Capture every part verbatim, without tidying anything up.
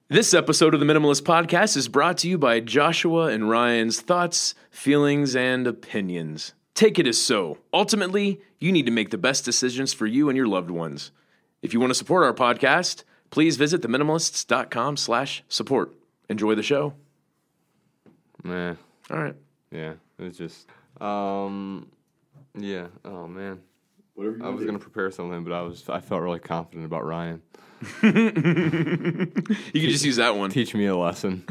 This episode of the Minimalist Podcast is brought to you by Joshua and Ryan's thoughts, feelings, and opinions. Take it as so. Ultimately, you need to make the best decisions for you and your loved ones. If you want to support our podcast, please visit theminimalists.com slash support. Enjoy the show. Nah. All right. Yeah, it was just, um, yeah, oh man. Whatever you I was going to prepare something, but I was, I felt really confident about Ryan. You can just use that one. Teach me a lesson.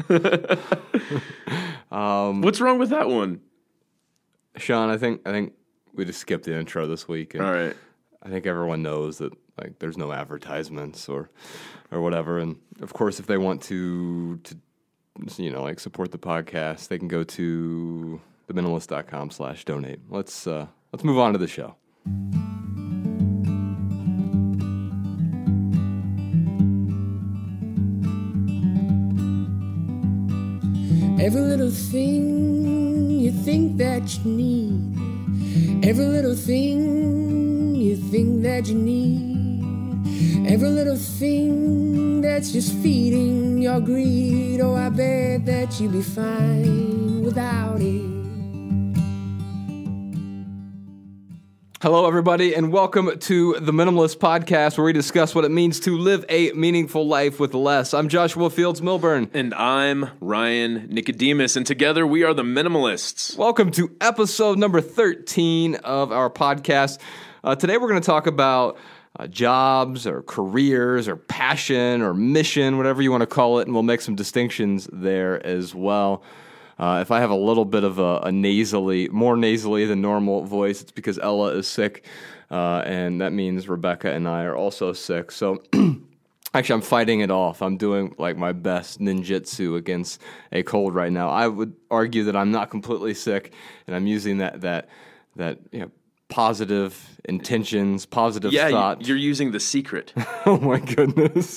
um, What's wrong with that one? Sean, I think, I think we just skipped the intro this week. And All right. I think everyone knows that, like, there's no advertisements or, or whatever. And of course, if they want to, to, you know, like support the podcast, they can go to theminimalist.com slash donate. Let's, uh, let's move on to the show. Every little thing you think that you need, every little thing you think that you need, every little thing that's just feeding your greed. Oh, I bet that you'd be fine without it. Hello, everybody, and welcome to the Minimalist Podcast, where we discuss what it means to live a meaningful life with less. I'm Joshua Fields Milburn. And I'm Ryan Nicodemus, and together we are the Minimalists. Welcome to episode number thirteen of our podcast. Uh, today we're going to talk about uh, jobs or careers or passion or mission, whatever you want to call it, and we'll make some distinctions there as well. Uh, if I have a little bit of a, a nasally, more nasally than normal voice, it's because Ella is sick, uh, and that means Rebecca and I are also sick. So actually, I'm fighting it off. I'm doing like my best ninjutsu against a cold right now. I would argue that I'm not completely sick, and I'm using that that that you know, positive intentions, positive yeah, thought. You're using the secret. Oh my goodness.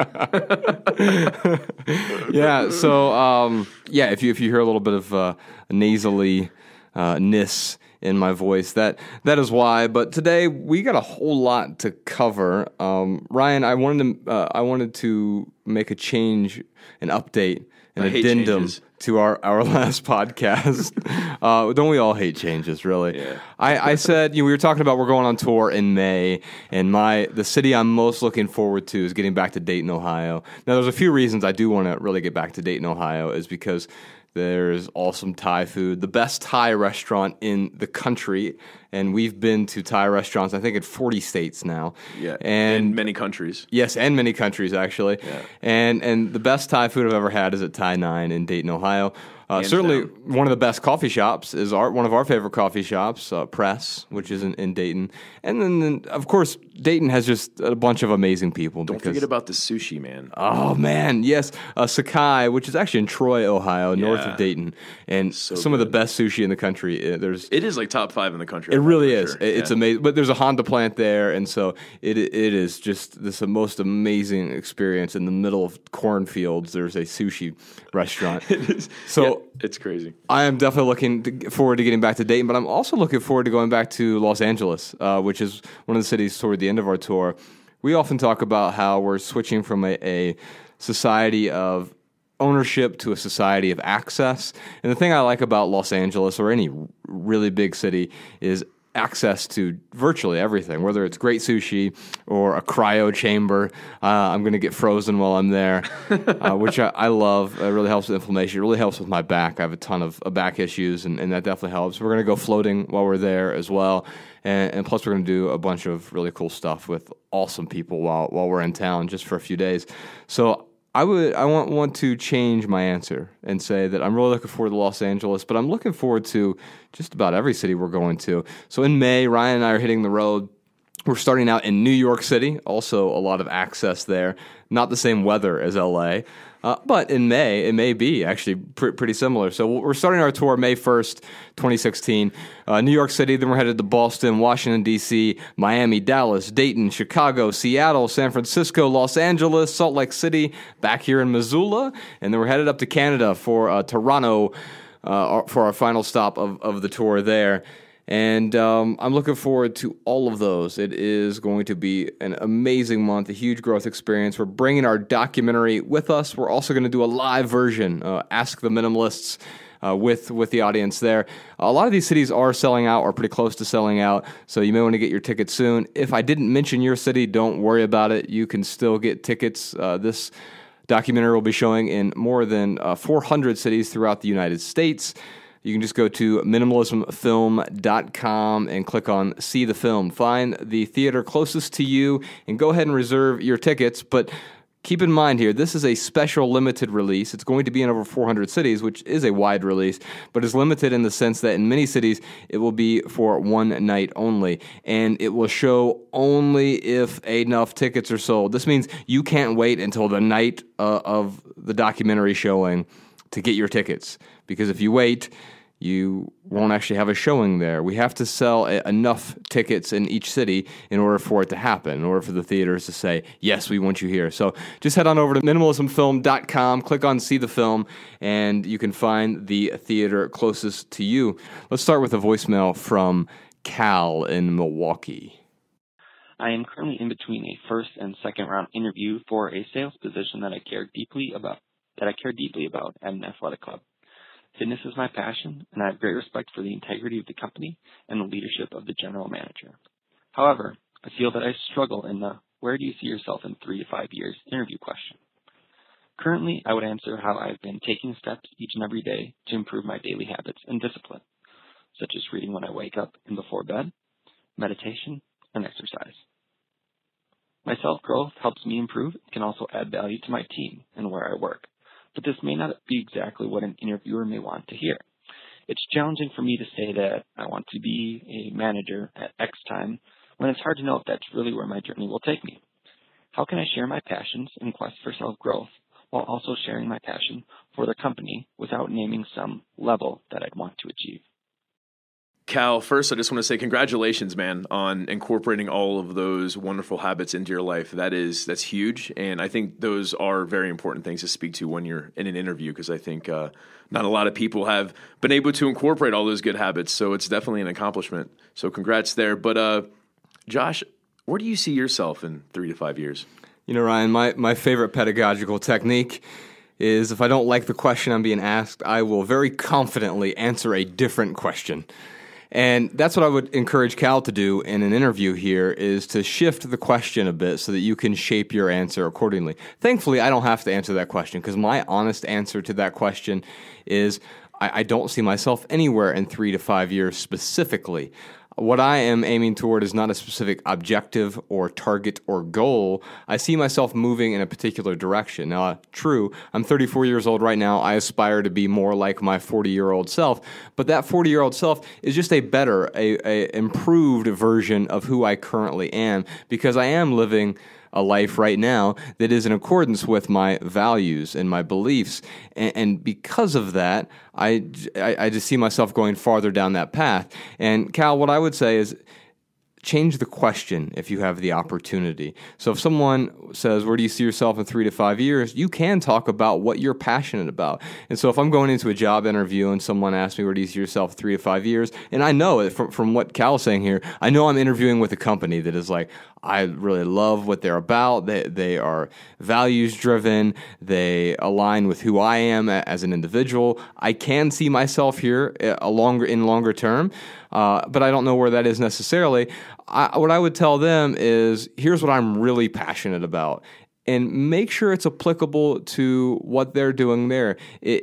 yeah, so um, yeah, if you if you hear a little bit of uh, nasally uh, ness in my voice, that that is why. But today we got a whole lot to cover. Um, Ryan, I wanted to uh, I wanted to make a change, an update, an I hate addendum changes. to our, our last podcast. uh, don't we all hate changes, really? Yeah. I, I said, you know, we were talking about we're going on tour in May, and my the city I'm most looking forward to is getting back to Dayton, Ohio. Now, there's a few reasons I do want to really get back to Dayton, Ohio, is because there's awesome Thai food, the best Thai restaurant in the country, and we've been to Thai restaurants, I think, in forty states now. Yeah, and in many countries. Yes, and many countries, actually. Yeah. And and the best Thai food I've ever had is at Thai nine in Dayton, Ohio. Uh, Hands certainly, down. one of the best coffee shops is our one of our favorite coffee shops, uh, Press, which is in, in Dayton. And then, then, of course, Dayton has just a bunch of amazing people. Don't because, forget about the sushi, man. Oh, man, yes. Uh, Sakai, which is actually in Troy, Ohio, north Yeah. of Dayton. And So some of the good. best sushi in the country. Uh, There's It is like top five in the country. It I know really for is. sure. It- It's Yeah. amazing. But there's a Honda plant there, and so it it is just this most amazing experience in the middle of cornfields. There's a sushi restaurant. So Yeah, it's crazy. I am definitely looking to, forward to getting back to Dayton, but I'm also looking forward to going back to Los Angeles, uh, which is one of the cities toward the end of our tour. We often talk about how we're switching from a, a society of ownership to a society of access. And the thing I like about Los Angeles or any really big city is access to virtually everything, whether it's great sushi or a cryo chamber. Uh, I'm going to get frozen while I'm there, uh, which I, I love. It really helps with inflammation. It really helps with my back. I have a ton of uh, back issues, and, and that definitely helps. We're going to go floating while we're there as well. And, and plus, we're going to do a bunch of really cool stuff with awesome people while while we're in town just for a few days. So I would I want want to change my answer and say that I'm really looking forward to Los Angeles, but I'm looking forward to just about every city we're going to. So in May, Ryan and I are hitting the road. We're starting out in New York City, also a lot of access there. Not the same weather as L A, uh, but in May, it may be actually pr- pretty similar. So we're starting our tour May first, twenty sixteen. Uh, New York City, then we're headed to Boston, Washington, D C, Miami, Dallas, Dayton, Chicago, Seattle, San Francisco, Los Angeles, Salt Lake City, back here in Missoula, and then we're headed up to Canada for uh, Toronto uh, for our final stop of, of the tour there. And um, I'm looking forward to all of those. It is going to be an amazing month, a huge growth experience. We're bringing our documentary with us. We're also going to do a live version, uh, Ask the Minimalists, uh, with, with the audience there. A lot of these cities are selling out or pretty close to selling out, so you may want to get your tickets soon. If I didn't mention your city, don't worry about it. You can still get tickets. Uh, this documentary will be showing in more than uh, four hundred cities throughout the United States. You can just go to minimalism film dot com and click on See the Film. Find the theater closest to you and go ahead and reserve your tickets. But keep in mind here, this is a special limited release. It's going to be in over four hundred cities, which is a wide release, but is limited in the sense that in many cities, it will be for one night only. And it will show only if enough tickets are sold. This means you can't wait until the night uh, of the documentary showing to get your tickets. Because if you wait, you won't actually have a showing there. We have to sell a- enough tickets in each city in order for it to happen, in order for the theaters to say, yes, we want you here. So just head on over to minimalism film dot com, click on See the Film, and you can find the theater closest to you. Let's start with a voicemail from Cal in Milwaukee. I am currently in between a first and second round interview for a sales position that I care deeply about, that I care deeply about at an athletic club. Fitness is my passion, and I have great respect for the integrity of the company and the leadership of the general manager. However, I feel that I struggle in the where do you see yourself in three to five years interview question. Currently, I would answer how I've been taking steps each and every day to improve my daily habits and discipline, such as reading when I wake up and before bed, meditation, and exercise. My self-growth helps me improve and can also add value to my team and where I work. But this may not be exactly what an interviewer may want to hear. It's challenging for me to say that I want to be a manager at X time when it's hard to know if that's really where my journey will take me. How can I share my passions and quest for self-growth while also sharing my passion for the company without naming some level that I'd want to achieve? Cal, first, I just want to say congratulations, man, on incorporating all of those wonderful habits into your life. That is, that's huge, and I think those are very important things to speak to when you're in an interview, because I think uh, not a lot of people have been able to incorporate all those good habits, so it's definitely an accomplishment. So congrats there. But uh, Josh, where do you see yourself in three to five years? You know, Ryan, my, my favorite pedagogical technique is if I don't like the question I'm being asked, I will very confidently answer a different question. And that's what I would encourage Cal to do in an interview here, is to shift the question a bit so that you can shape your answer accordingly. Thankfully, I don't have to answer that question, because my honest answer to that question is I, I don't see myself anywhere in three to five years specifically. What I am aiming toward is not a specific objective or target or goal. I see myself moving in a particular direction. Now, uh, true, I'm thirty-four years old right now. I aspire to be more like my forty-year-old self, but that forty-year-old self is just a better, a, a improved version of who I currently am, because I am living a life right now that is in accordance with my values and my beliefs. And, and because of that, I, I, I just see myself going farther down that path. And Cal, what I would say is change the question if you have the opportunity. So if someone says, where do you see yourself in three to five years? You can talk about what you're passionate about. And so if I'm going into a job interview and someone asks me, where do you see yourself in three to five years? And I know it from, from what Cal's saying here, I know I'm interviewing with a company that is like, I really love what they're about. They they are values driven. They align with who I am as an individual. I can see myself here a longer in longer term, uh, but I don't know where that is necessarily. I, what I would tell them is, here's what I'm really passionate about, and make sure it's applicable to what they're doing there.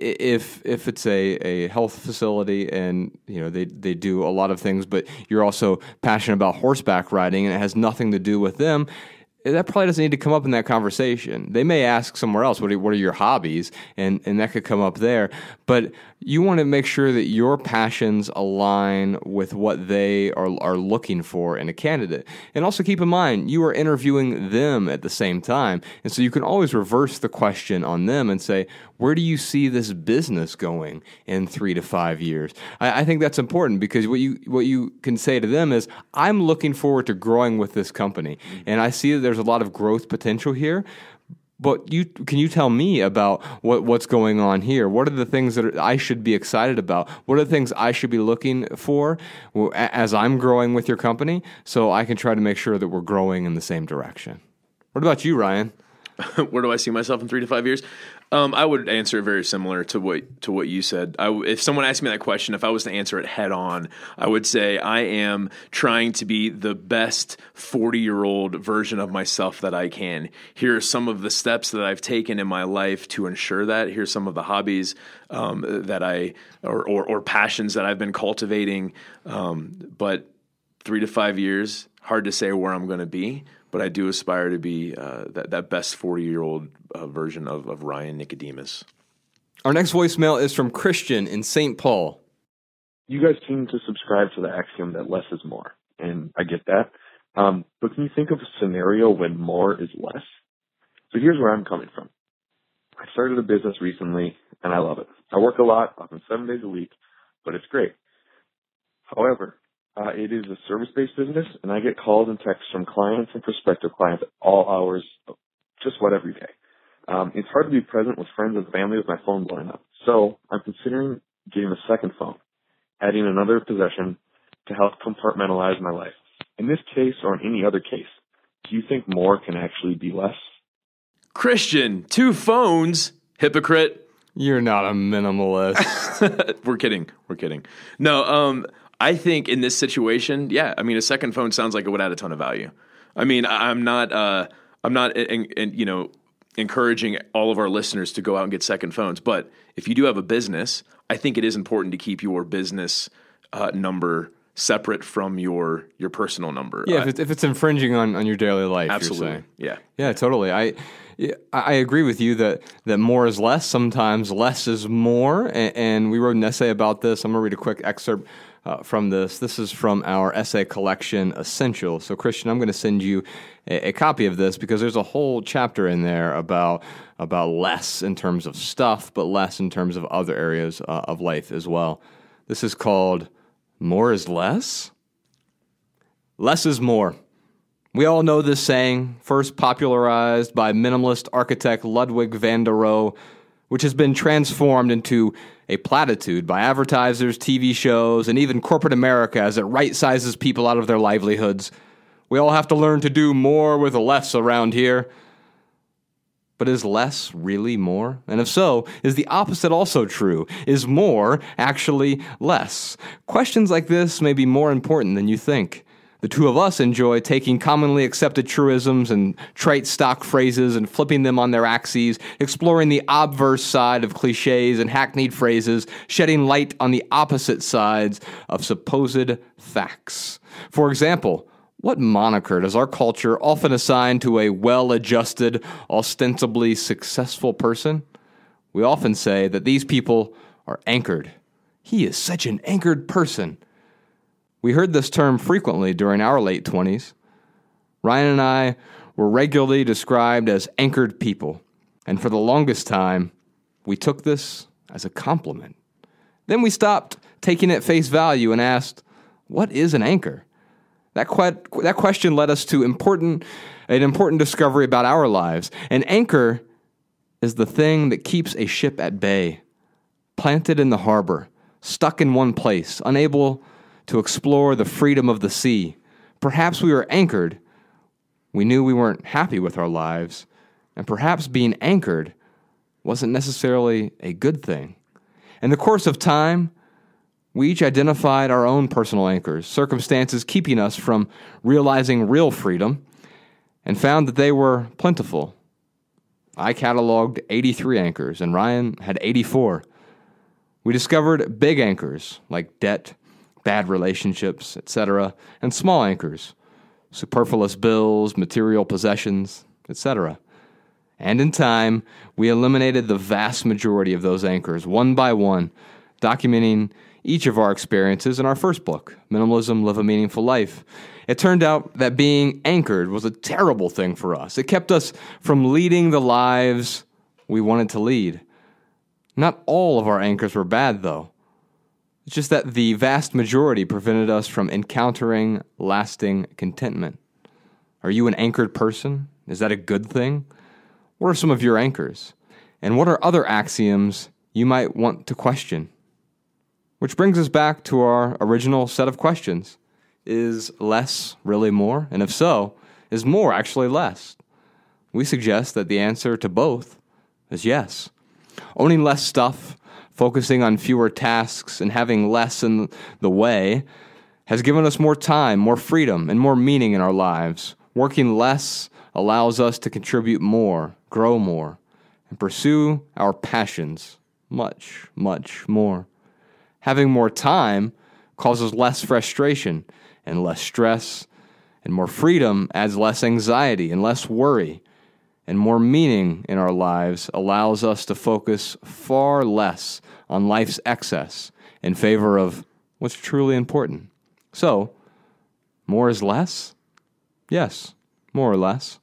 If if it's a, a health facility and you know they, they do a lot of things, but you're also passionate about horseback riding and it has nothing to do with them, that probably doesn't need to come up in that conversation. They may ask somewhere else, what are, what are your hobbies? And, and that could come up there. But you want to make sure that your passions align with what they are, are looking for in a candidate. And also keep in mind, you are interviewing them at the same time. And so you can always reverse the question on them and say, where do you see this business going in three to five years? I, I think that's important, because what you what you can say to them is, I'm looking forward to growing with this company. And I see that there's a lot of growth potential here, But you can you tell me about what, what's going on here? What are the things that are, I should be excited about? What are the things I should be looking for as I'm growing with your company, so I can try to make sure that we're growing in the same direction? What about you, Ryan? Where do I see myself in three to five years? Um, I would answer very similar to what to what you said. I w- if someone asked me that question, if I was to answer it head on, I would say I am trying to be the best forty-year-old version of myself that I can. Here are some of the steps that I've taken in my life to ensure that. Here's some of the hobbies um, that I or, or or passions that I've been cultivating. Um, but three to five years, hard to say where I'm going to be. But I do aspire to be uh, that, that best forty-year-old uh, version of, of Ryan Nicodemus. Our next voicemail is from Christian in Saint Paul. You guys seem to subscribe to the axiom that less is more, and I get that. Um, but can you think of a scenario when more is less? So here's where I'm coming from. I started a business recently, and I love it. I work a lot, often seven days a week, but it's great. However, Uh, it is a service-based business, and I get calls and texts from clients and prospective clients at all hours, just about every day. Um, it's hard to be present with friends and family with my phone blowing up. So I'm considering getting a second phone, adding another possession to help compartmentalize my life. In this case, or in any other case, do you think more can actually be less? Christian, two phones, hypocrite. You're not a minimalist. We're kidding. We're kidding. No, um... I think in this situation, yeah, I mean, a second phone sounds like it would add a ton of value. I mean, I'm not, uh, I'm not, in, in, you know, encouraging all of our listeners to go out and get second phones. But if you do have a business, I think it is important to keep your business uh, number separate from your your personal number. Yeah, uh, if, it's, if it's infringing on, on your daily life, absolutely. You're saying. Yeah, yeah, totally. I. Yeah, I agree with you that, that more is less. Sometimes less is more. And, and we wrote an essay about this. I'm going to read a quick excerpt uh, from this. This is from our essay collection, Essential. So, Christian, I'm going to send you a, a copy of this because there's a whole chapter in there about about less in terms of stuff, but less in terms of other areas uh, of life as well. This is called More is Less? Less is more. We all know this saying, first popularized by minimalist architect Ludwig van der Rohe, which has been transformed into a platitude by advertisers, T V shows, and even corporate America as it right-sizes people out of their livelihoods. We all have to learn to do more with less around here. But is less really more? And if so, is the opposite also true? Is more actually less? Questions like this may be more important than you think. The two of us enjoy taking commonly accepted truisms and trite stock phrases and flipping them on their axes, exploring the obverse side of cliches and hackneyed phrases, shedding light on the opposite sides of supposed facts. For example, what moniker does our culture often assign to a well-adjusted, ostensibly successful person? We often say that these people are anchored. He is such an anchored person. We heard this term frequently during our late twenties. Ryan and I were regularly described as anchored people, and for the longest time, we took this as a compliment. Then we stopped taking it at face value and asked, what is an anchor? That que- that question led us to important an important discovery about our lives. An anchor is the thing that keeps a ship at bay, planted in the harbor, stuck in one place, unable to explore the freedom of the sea. Perhaps we were anchored. We knew we weren't happy with our lives, and perhaps being anchored wasn't necessarily a good thing. In the course of time, we each identified our own personal anchors, circumstances keeping us from realizing real freedom, and found that they were plentiful. I cataloged eighty-three anchors, and Ryan had eighty-four. We discovered big anchors like debt, bad relationships, et cetera, and small anchors, superfluous bills, material possessions, et cetera. And in time, we eliminated the vast majority of those anchors, one by one, documenting each of our experiences in our first book, Minimalism, Live a Meaningful Life. It turned out that being anchored was a terrible thing for us. It kept us from leading the lives we wanted to lead. Not all of our anchors were bad, though. It's just that the vast majority prevented us from encountering lasting contentment. Are you an anchored person? Is that a good thing? What are some of your anchors? And what are other axioms you might want to question? Which brings us back to our original set of questions. Is less really more? And if so, is more actually less? We suggest that the answer to both is yes. Owning less stuff, focusing on fewer tasks, and having less in the way has given us more time, more freedom, and more meaning in our lives. Working less allows us to contribute more, grow more, and pursue our passions much, much more. Having more time causes less frustration and less stress, and more freedom adds less anxiety and less worry, and more meaning in our lives allows us to focus far less on life's excess in favor of what's truly important. So, more is less? Yes, more or less.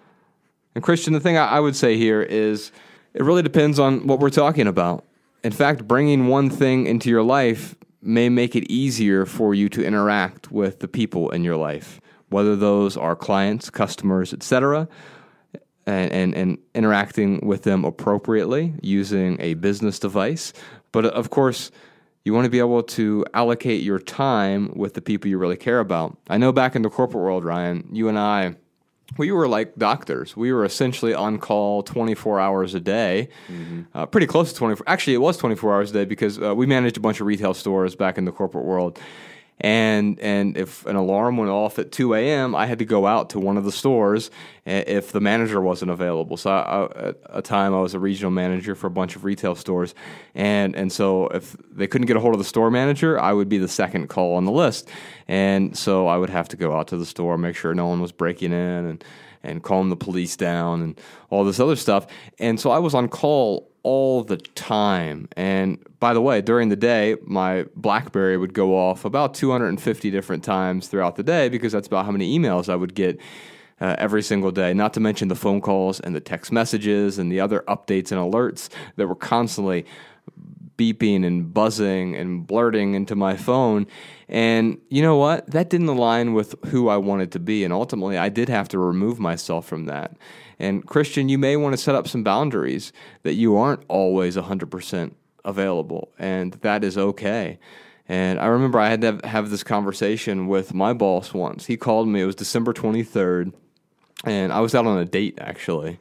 And Christian, the thing I would say here is it really depends on what we're talking about. In fact, bringing one thing into your life may make it easier for you to interact with the people in your life, whether those are clients, customers, et cetera, and, and, and interacting with them appropriately using a business device. But of course, you want to be able to allocate your time with the people you really care about. I know back in the corporate world, Ryan, you and I, we were like doctors. We were essentially on call twenty-four hours a day, mm-hmm. uh, pretty close to twenty-four. Actually, it was twenty-four hours a day because uh, we managed a bunch of retail stores back in the corporate world. And and if an alarm went off at two a.m., I had to go out to one of the stores if the manager wasn't available. So I, at a time, I was a regional manager for a bunch of retail stores. And, and so if they couldn't get a hold of the store manager, I would be the second call on the list. And so I would have to go out to the store, make sure no one was breaking in, and, and calm the police down and all this other stuff. And so I was on call all the time. And by the way, during the day, my BlackBerry would go off about two hundred fifty different times throughout the day because that's about how many emails I would get uh, every single day, not to mention the phone calls and the text messages and the other updates and alerts that were constantly beeping and buzzing and blurting into my phone. And you know what? That didn't align with who I wanted to be. And ultimately, I did have to remove myself from that. And Christian, you may want to set up some boundaries that you aren't always one hundred percent available, and that is okay. And I remember I had to have, have this conversation with my boss once. He called me. It was December twenty-third, and I was out on a date, actually.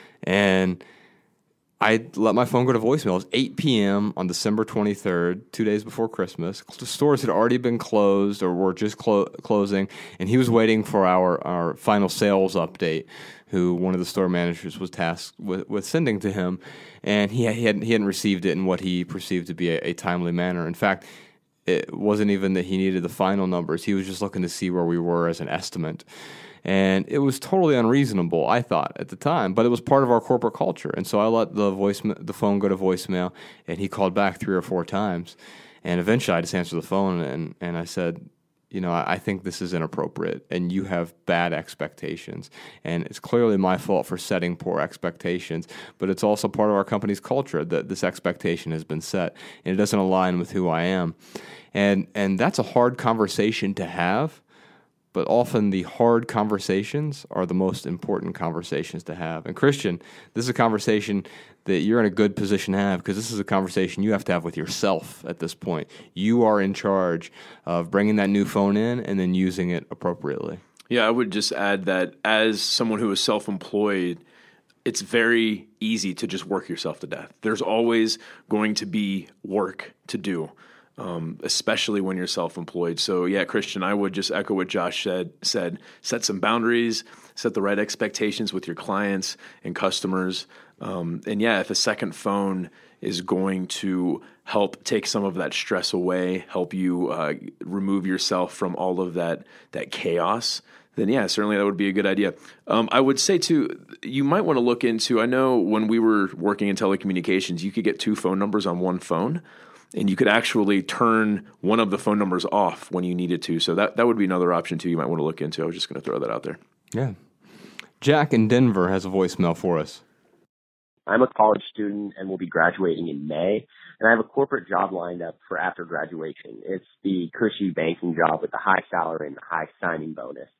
And I let my phone go to voicemail. It was eight p.m. on December twenty-third, two days before Christmas. The stores had already been closed or were just clo- closing, and he was waiting for our, our final sales update, who one of the store managers was tasked with, with sending to him, and he, he, hadn't, he hadn't received it in what he perceived to be a, a timely manner. In fact, it wasn't even that he needed the final numbers. He was just looking to see where we were as an estimate. And it was totally unreasonable, I thought, at the time, but it was part of our corporate culture. And so I let the voice, the phone go to voicemail, and he called back three or four times. And eventually I just answered the phone, and, and I said, you know, I, I think this is inappropriate, and you have bad expectations. And it's clearly my fault for setting poor expectations, but it's also part of our company's culture that this expectation has been set, and it doesn't align with who I am. And and that's a hard conversation to have. But often the hard conversations are the most important conversations to have. And Christian, this is a conversation that you're in a good position to have because this is a conversation you have to have with yourself at this point. You are in charge of bringing that new phone in and then using it appropriately. Yeah, I would just add that as someone who is self-employed, it's very easy to just work yourself to death. There's always going to be work to do. Um, especially when you're self-employed. So yeah, Christian, I would just echo what Josh said, said, set some boundaries, set the right expectations with your clients and customers. Um, and yeah, if a second phone is going to help take some of that stress away, help you uh, remove yourself from all of that, that chaos, then yeah, certainly that would be a good idea. Um, I would say too, you might want to look into, I know when we were working in telecommunications, you could get two phone numbers on one phone. And you could actually turn one of the phone numbers off when you needed to. So that, that would be another option, too, you might want to look into. I was just going to throw that out there. Yeah. Jack in Denver has a voicemail for us. I'm a college student and will be graduating in May. And I have a corporate job lined up for after graduation. It's the cushy banking job with the high salary and the high signing bonus.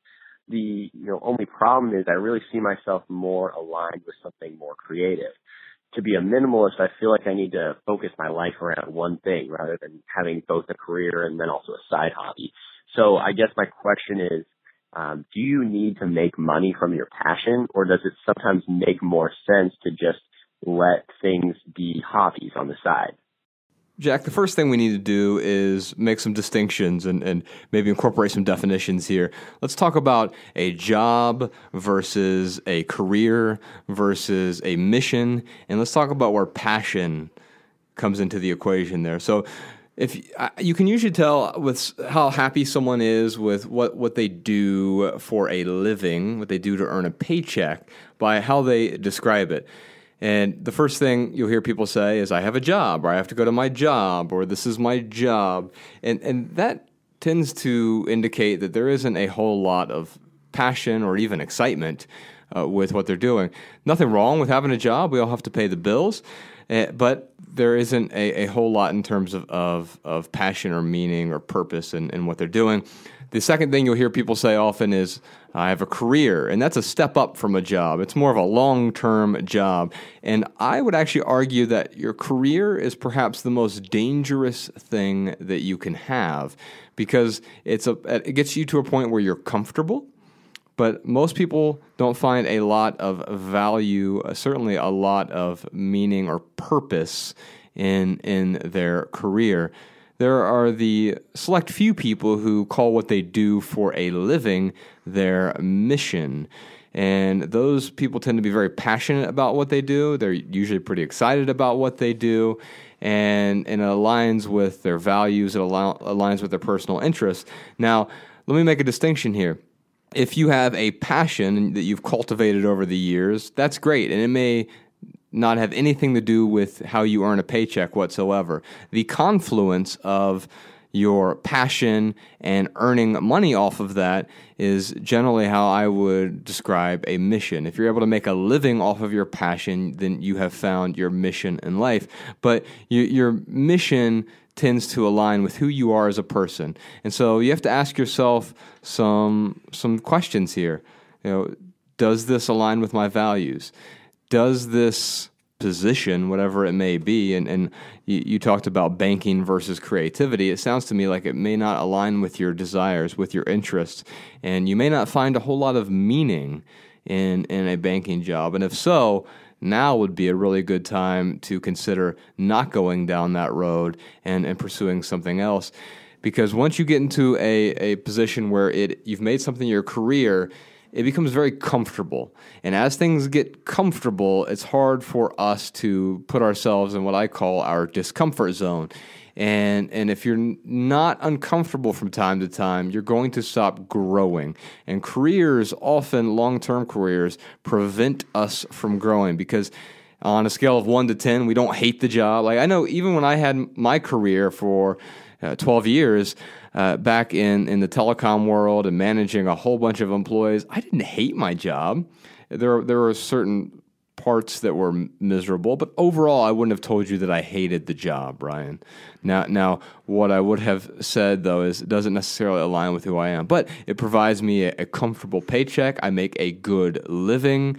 the, you know, only problem is I really see myself more aligned with something more creative. To be a minimalist, I feel like I need to focus my life around one thing rather than having both a career and then also a side hobby. So I guess my question is, um, do you need to make money from your passion, or does it sometimes make more sense to just let things be hobbies on the side? Jack, the first thing we need to do is make some distinctions and, and maybe incorporate some definitions here. Let's talk about a job versus a career versus a mission, and let's talk about where passion comes into the equation there. So if you can usually tell with how happy someone is with what, what they do for a living, what they do to earn a paycheck, by how they describe it. And the first thing you'll hear people say is, I have a job, or I have to go to my job, or this is my job. And and that tends to indicate that there isn't a whole lot of passion or even excitement uh, with what they're doing. Nothing wrong with having a job. We all have to pay the bills. Uh, but there isn't a, a whole lot in terms of, of, of passion or meaning or purpose in, in what they're doing. The second thing you'll hear people say often is, I have a career, and that's a step up from a job. It's more of a long-term job. And I would actually argue that your career is perhaps the most dangerous thing that you can have, because it's a, it gets you to a point where you're comfortable, but most people don't find a lot of value, uh, certainly a lot of meaning or purpose in in their career. There are the select few people who call what they do for a living their mission. And those people tend to be very passionate about what they do. They're usually pretty excited about what they do. And, and it aligns with their values. It allow, aligns with their personal interests. Now, let me make a distinction here. If you have a passion that you've cultivated over the years, that's great. And it may not have anything to do with how you earn a paycheck whatsoever. The confluence of your passion and earning money off of that is generally how I would describe a mission. If you're able to make a living off of your passion, then you have found your mission in life. But you, your mission tends to align with who you are as a person. And so you have to ask yourself some some questions here. You know, does this align with my values? Does this position, whatever it may be, and, and you, you talked about banking versus creativity, it sounds to me like it may not align with your desires, with your interests, and you may not find a whole lot of meaning in, in a banking job. And if so, now would be a really good time to consider not going down that road and, and pursuing something else. Because once you get into a, a position where it you've made something your career, it becomes very comfortable. And as things get comfortable, it's hard for us to put ourselves in what I call our discomfort zone. And and if you're not uncomfortable from time to time, you're going to stop growing. And careers, often long-term careers, prevent us from growing because on a scale of one to ten, we don't hate the job. Like I know even when I had my career for uh, twelve years, Uh, back in, in the telecom world and managing a whole bunch of employees, I didn't hate my job. There, there were certain parts that were miserable, but overall, I wouldn't have told you that I hated the job, Brian. Now, now, what I would have said, though, is it doesn't necessarily align with who I am, but it provides me a, a comfortable paycheck. I make a good living,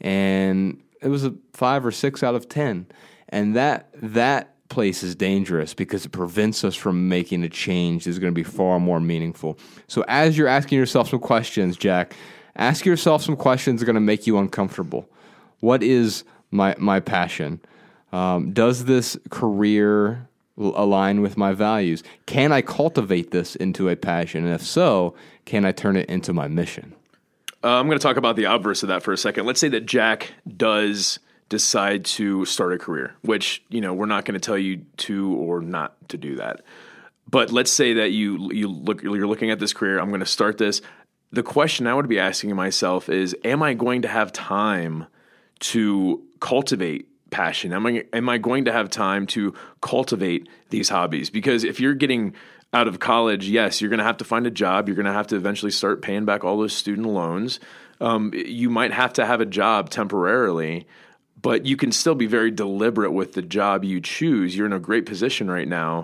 and it was a five or six out of ten. And that that place is dangerous because it prevents us from making a change that's going to be far more meaningful. So as you're asking yourself some questions, Jack, ask yourself some questions that are going to make you uncomfortable. What is my my passion? Um, does this career align with my values? Can I cultivate this into a passion? And if so, can I turn it into my mission? Uh, I'm going to talk about the obverse of that for a second. Let's say that Jack does decide to start a career, which, you know, we're not going to tell you to or not to do that. But let's say that you you look you're looking at this career. I'm going to start this. The question I would be asking myself is, am I going to have time to cultivate passion? Am I am I going to have time to cultivate these hobbies? Because if you're getting out of college, yes, you're going to have to find a job. You're going to have to eventually start paying back all those student loans. Um, you might have to have a job temporarily, but you can still be very deliberate with the job you choose. You're in a great position right now,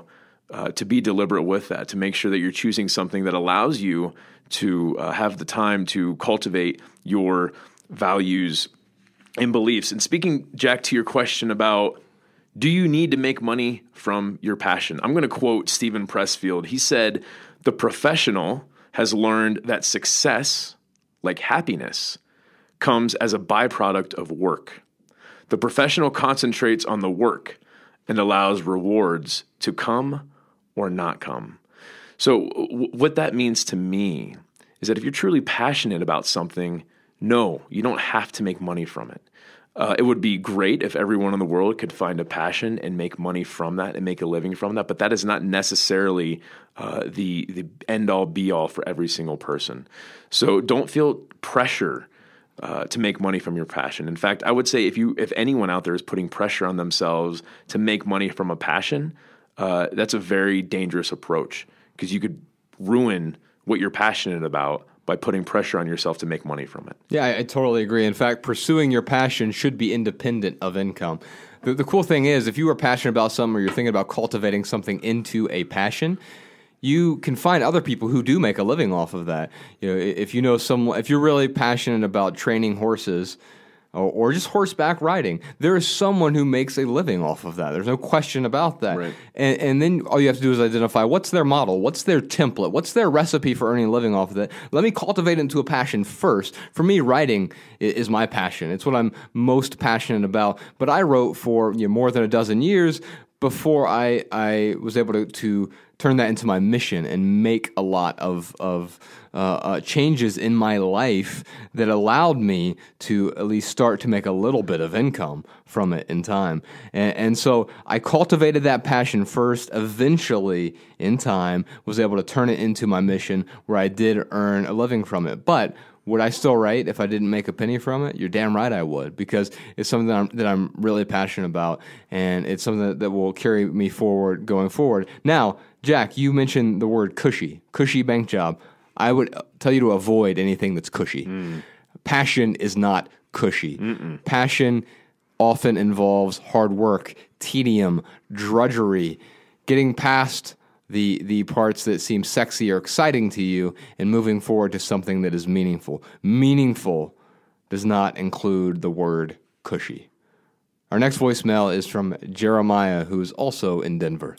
uh, to be deliberate with that, to make sure that you're choosing something that allows you to uh, have the time to cultivate your values and beliefs. And speaking, Jack, to your question about, do you need to make money from your passion? I'm going to quote Stephen Pressfield. He said, "The professional has learned that success, like happiness, comes as a byproduct of work. The professional concentrates on the work and allows rewards to come or not come." So w- what that means to me is that if you're truly passionate about something, no, you don't have to make money from it. Uh, it would be great if everyone in the world could find a passion and make money from that and make a living from that, but that is not necessarily uh, the the end-all, be-all for every single person. So don't feel pressure uh, to make money from your passion. In fact, I would say if you if anyone out there is putting pressure on themselves to make money from a passion, uh, that's a very dangerous approach, because you could ruin what you're passionate about by putting pressure on yourself to make money from it. Yeah, I, I totally agree. In fact, pursuing your passion should be independent of income. The, the cool thing is, if you are passionate about something, or you're thinking about cultivating something into a passion, you can find other people who do make a living off of that. You know, if you know someone, if you're really passionate about training horses, or, or just horseback riding, there is someone who makes a living off of that. There's no question about that. Right. And, and then all you have to do is identify what's their model, what's their template, what's their recipe for earning a living off of it. Let me cultivate it into a passion first. For me, writing is, is my passion. It's what I'm most passionate about. But I wrote for you know, more than a dozen years before I I was able to, to turn that into my mission and make a lot of of uh, uh, changes in my life that allowed me to at least start to make a little bit of income from it in time. And, and so I cultivated that passion first, eventually in time was able to turn it into my mission where I did earn a living from it. But would I still write if I didn't make a penny from it? You're damn right I would, because it's something that I'm, that I'm really passionate about, and it's something that, that will carry me forward going forward. Now, Jack, you mentioned the word cushy, cushy bank job. I would tell you to avoid anything that's cushy. Mm. Passion is not cushy. Mm-mm. Passion often involves hard work, tedium, drudgery, getting past the the parts that seem sexy or exciting to you and moving forward to something that is meaningful. Meaningful does not include the word cushy. Our next voicemail is from Jeremiah, who is also in Denver.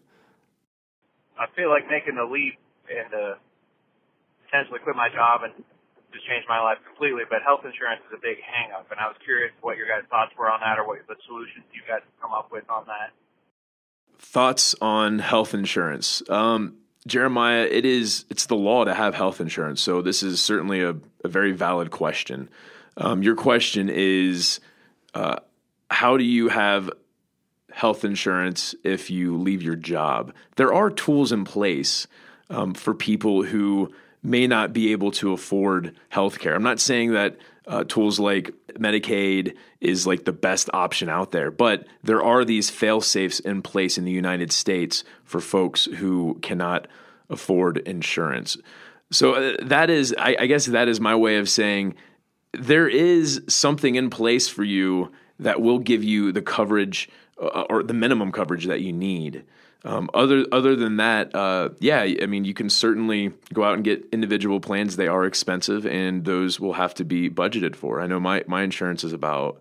I feel like making the leap and uh, potentially quit my job and just change my life completely, but health insurance is a big hang-up, and I was curious what your guys' thoughts were on that, or what the solutions you guys come up with on that. Thoughts on health insurance. Um, Jeremiah, it is, it's the law to have health insurance. So this is certainly a, a very valid question. Um, your question is, uh, how do you have health insurance if you leave your job? There are tools in place um, for people who may not be able to afford healthcare. I'm not saying that uh, tools like Medicaid is like the best option out there, but there are these fail-safes in place in the United States for folks who cannot afford insurance. So uh, that is, I, I guess that is my way of saying there is something in place for you that will give you the coverage uh, or the minimum coverage that you need. Um, other other than that, uh, yeah, I mean, you can certainly go out and get individual plans. They are expensive, and those will have to be budgeted for. I know my, my insurance is about,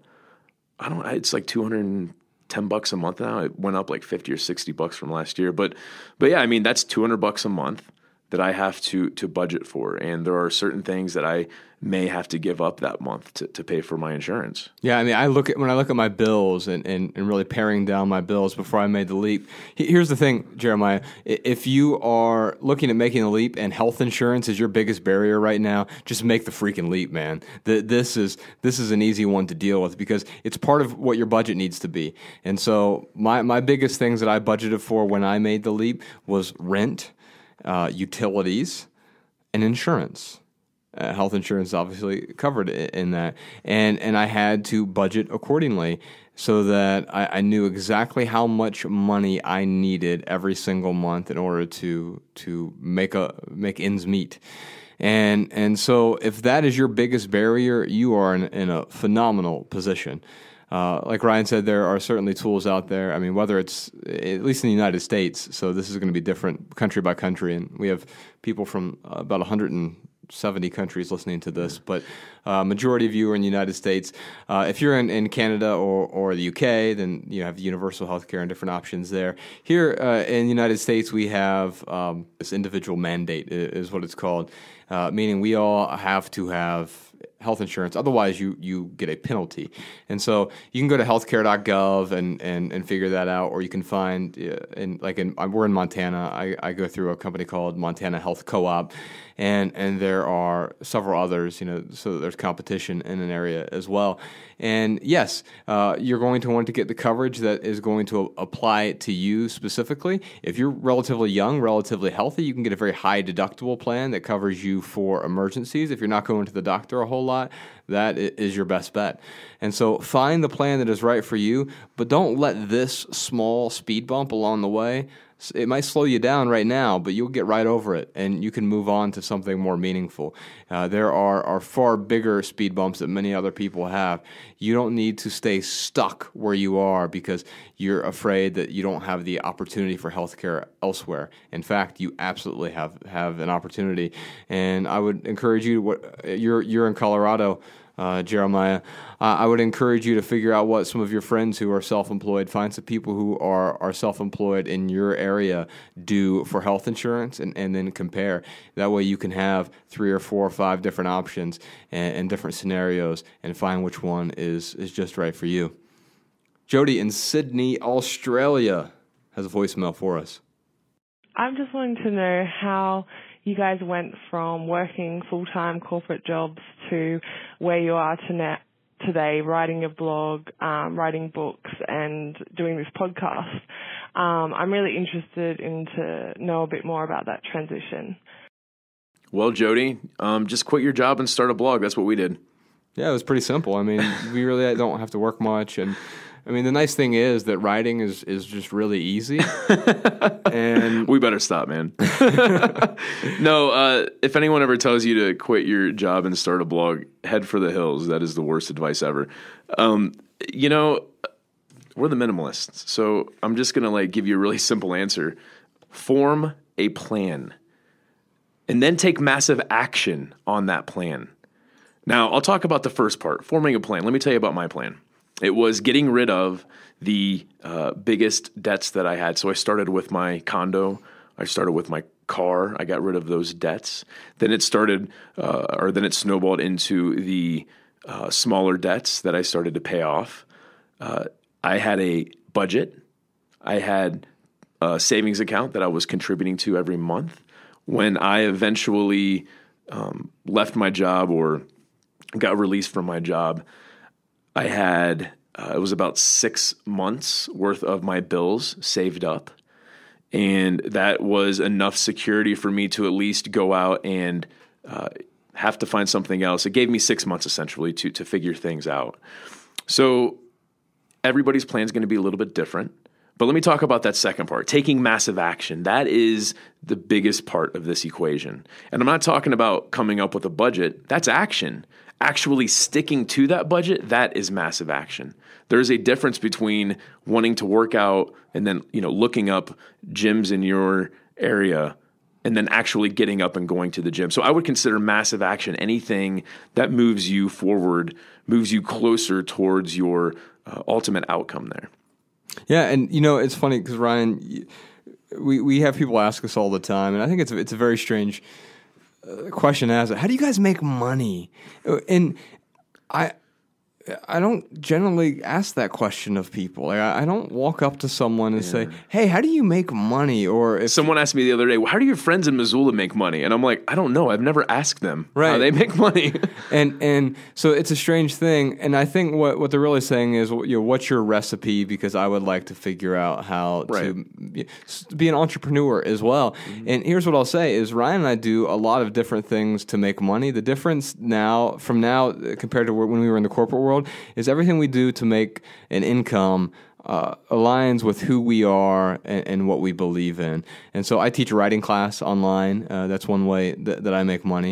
I don't know, it's like two hundred ten bucks a month now. It went up like fifty or sixty bucks from last year. But but yeah, I mean, that's two hundred bucks a month that I have to to budget for. And there are certain things that I may have to give up that month to, to pay for my insurance. Yeah, I mean, I look at when I look at my bills and, and, and really paring down my bills before I made the leap. Here's the thing, Jeremiah. If you are looking at making the leap and health insurance is your biggest barrier right now, just make the freaking leap, man. The, this is this is an easy one to deal with because it's part of what your budget needs to be. And so my, my biggest things that I budgeted for when I made the leap was rent, uh, utilities, and insurance. Uh, health insurance obviously covered in that. And and I had to budget accordingly so that I, I knew exactly how much money I needed every single month in order to to make a make ends meet. And and so if that is your biggest barrier, you are in, in a phenomenal position. Uh, like Ryan said, there are certainly tools out there. I mean, whether it's, at least in the United States, so this is going to be different country by country, and we have people from uh, about one hundred seventy countries listening to this, but uh, majority of you are in the United States. Uh, if you're in, in Canada or, or the U K, then you have universal health care and different options there. Here uh, in the United States, we have um, this individual mandate is what it's called, uh, meaning we all have to have health insurance. Otherwise, you you get a penalty. And so you can go to healthcare dot gov and, and, and figure that out, or you can find, uh, in like in we're in Montana. I, I go through a company called Montana Health Co-op, and and there are several others. You know, so there's competition in an area as well. And yes, uh, you're going to want to get the coverage that is going to apply to you specifically. If you're relatively young, relatively healthy, you can get a very high deductible plan that covers you for emergencies. If you're not going to the doctor a whole lot, that is your best bet. And so find the plan that is right for you, but don't let this small speed bump along the way, it might slow you down right now, but you'll get right over it, and you can move on to something more meaningful. Uh, there are, are far bigger speed bumps that many other people have. You don't need to stay stuck where you are because you're afraid that you don't have the opportunity for healthcare elsewhere. In fact, you absolutely have, have an opportunity, and I would encourage you, what, you're, you're in Colorado, Uh, Jeremiah, uh, I would encourage you to figure out what some of your friends who are self-employed, find some people who are, are self-employed in your area do for health insurance, and, and then compare. That way you can have three or four or five different options and, and different scenarios and find which one is, is just right for you. Jody in Sydney, Australia, has a voicemail for us. I'm just wanting to know how you guys went from working full-time corporate jobs to where you are to now, today, writing a blog, um, writing books, and doing this podcast. Um, I'm really interested in to know a bit more about that transition. Well, Jody, um, just quit your job and start a blog. That's what we did. Yeah, it was pretty simple. I mean, we really don't have to work much, and I mean, the nice thing is that writing is, is just really easy. And we better stop, man. No, uh, if anyone ever tells you to quit your job and start a blog, head for the hills. That is the worst advice ever. Um, you know, we're the minimalists, so I'm just gonna like give you a really simple answer. Form a plan, and then take massive action on that plan. Now, I'll talk about the first part, forming a plan. Let me tell you about my plan. It was getting rid of the uh, biggest debts that I had. So I started with my condo. I started with my car. I got rid of those debts. Then it started, uh, or then it snowballed into the uh, smaller debts that I started to pay off. Uh, I had a budget. I had a savings account that I was contributing to every month. When I eventually um, left my job or got released from my job, I had, uh, it was about six months worth of my bills saved up. And that was enough security for me to at least go out and uh, have to find something else. It gave me six months essentially to, to figure things out. So everybody's plan is going to be a little bit different. But let me talk about that second part, taking massive action. That is the biggest part of this equation. And I'm not talking about coming up with a budget. That's action. Actually sticking to that budget, that is massive action. There's a difference between wanting to work out and then, you know, looking up gyms in your area and then actually getting up and going to the gym. So I would consider massive action anything that moves you forward, moves you closer towards your uh, ultimate outcome there. Yeah, and you know, it's funny because Ryan, we, we have people ask us all the time, and I think it's it's a very strange uh, question to ask. How do you guys make money? And I I don't generally ask that question of people. Like, I, I don't walk up to someone and yeah. say, "Hey, how do you make money?" Or if someone asked me the other day, well, "How do your friends in Missoula make money?" And I'm like, "I don't know. I've never asked them right. how they make money." and and so it's a strange thing. And I think what, what they're really saying is, you know, what's your recipe? Because I would like to figure out how right. to be an entrepreneur as well. Mm-hmm. And here's what I'll say: is Ryan and I do a lot of different things to make money. The difference now, from now compared to when we were in the corporate world, is everything we do to make an income uh, aligns with who we are and, and what we believe in. And so I teach a writing class online. Uh, that's one way that, that I make money.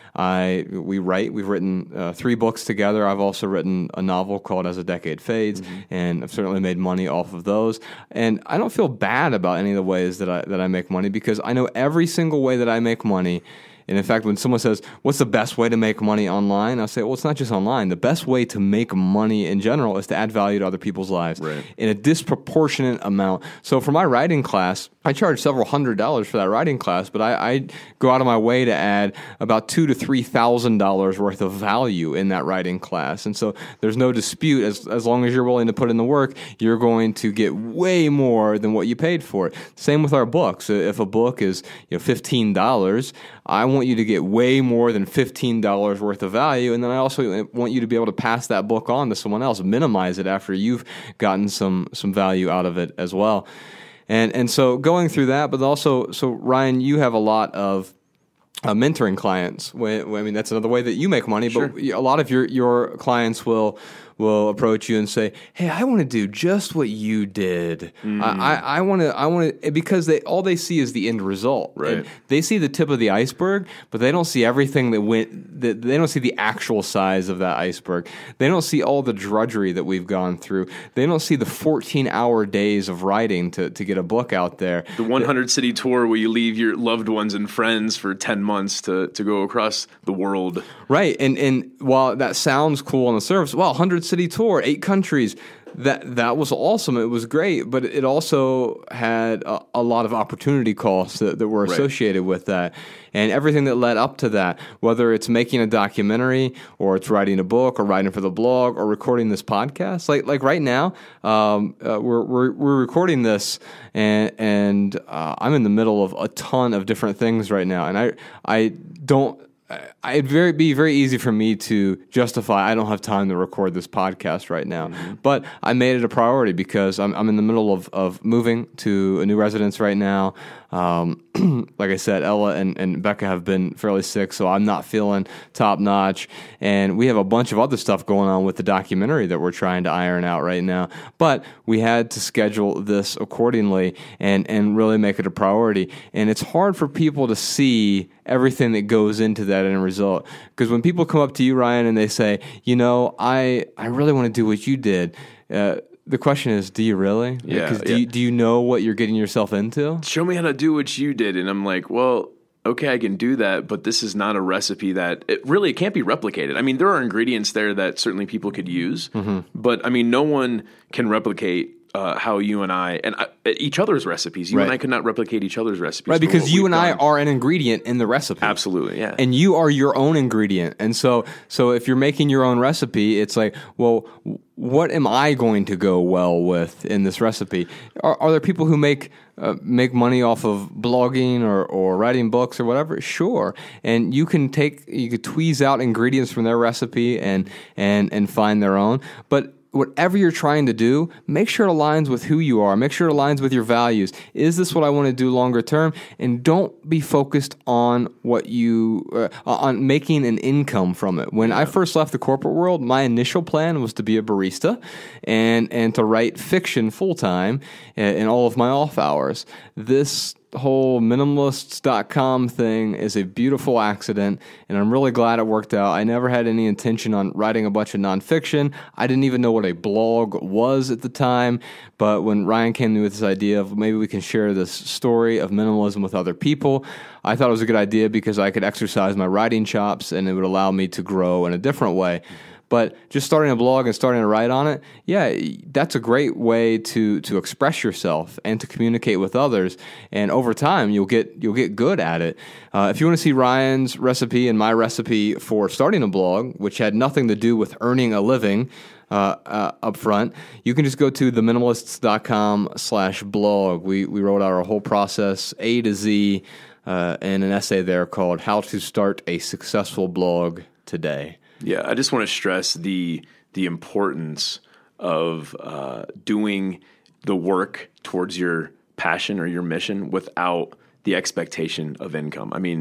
I we write. We've written uh, three books together. I've also written a novel called As a Decade Fades, mm-hmm. and I've certainly made money off of those. And I don't feel bad about any of the ways that I that I make money, because I know every single way that I make money. And in fact, when someone says, what's the best way to make money online? I'll say, well, it's not just online. The best way to make money in general is to add value to other people's lives right. in a disproportionate amount. So for my writing class, I charge several hundred dollars for that writing class, but I, I go out of my way to add about two to three thousand dollars worth of value in that writing class. And so there's no dispute, as as long as you're willing to put in the work, you're going to get way more than what you paid for it. Same with our books. If a book is you know fifteen dollars, I want you to get way more than fifteen dollars worth of value, and then I also want you to be able to pass that book on to someone else, minimize it after you've gotten some some value out of it as well. And and so going through that, but also, so Ryan, you have a lot of uh, mentoring clients. When, I mean, that's another way that you make money, sure. but a lot of your, your clients will will approach you and say, "Hey, I want to do just what you did. Mm. I, I want to, I want to," because they all they see is the end result. Right. And they see the tip of the iceberg, but they don't see everything that went. That they don't see the actual size of that iceberg. They don't see all the drudgery that we've gone through. They don't see the fourteen-hour days of writing to to get a book out there. The one hundred city tour where you leave your loved ones and friends for ten months to to go across the world. Right. And and while that sounds cool on the surface, well, one hundred city tour, eight countries, that that was awesome. It was great, but it also had a, a lot of opportunity costs that, that were associated right. with that, and everything that led up to that, whether it's making a documentary or it's writing a book or writing for the blog or recording this podcast. Like like right now, um, uh, we're, we're we're recording this, and and uh, I'm in the middle of a ton of different things right now, and I I don't. It'd very, be very easy for me to justify I don't have time to record this podcast right now. Mm-hmm. But I made it a priority because I'm, I'm in the middle of, of moving to a new residence right now. Um, like I said, Ella and, and Becca have been fairly sick, so I'm not feeling top notch. And we have a bunch of other stuff going on with the documentary that we're trying to iron out right now. But we had to schedule this accordingly and, and really make it a priority. And it's hard for people to see everything that goes into that end result. Because when people come up to you, Ryan, and they say, you know, I, I really want to do what you did, uh, the question is, do you really? Yeah. Because do, yeah. you, do you know what you're getting yourself into? Show me how to do what you did. And I'm like, well, okay, I can do that, but this is not a recipe that it really it can't be replicated. I mean, there are ingredients there that certainly people could use, mm-hmm. but I mean, no one can replicate uh, how you and I and uh, each other's recipes. You right. and I could not replicate each other's recipes. Right, because you and done. I are an ingredient in the recipe. Absolutely, yeah. And you are your own ingredient. And so so if you're making your own recipe, it's like, well, what am I going to go well with in this recipe? Are, are there people who make uh, make money off of blogging or, or writing books or whatever? Sure. And you can take you could tweeze out ingredients from their recipe and and and find their own. But whatever you're trying to do, make sure it aligns with who you are. Make sure it aligns with your values. Is this what I want to do longer term? And don't be focused on what you uh, on making an income from it. When yeah. I first left the corporate world, my initial plan was to be a barista and and to write fiction full time in all of my off hours. This whole minimalists dot com thing is a beautiful accident, and I'm really glad it worked out. I never had any intention on writing a bunch of nonfiction. I didn't even know what a blog was at the time, but when Ryan came to me with this idea of maybe we can share this story of minimalism with other people, I thought it was a good idea because I could exercise my writing chops and it would allow me to grow in a different way. But just starting a blog and starting to write on it, yeah, that's a great way to to express yourself and to communicate with others. And over time, you'll get you'll get good at it. Uh, if you want to see Ryan's recipe and my recipe for starting a blog, which had nothing to do with earning a living uh, uh, up front, you can just go to the minimalists dot com slash blog. We we wrote out our whole process A to Z uh, in an essay there called "How to Start a Successful Blog Today." Yeah, I just want to stress the the importance of uh, doing the work towards your passion or your mission without the expectation of income. I mean,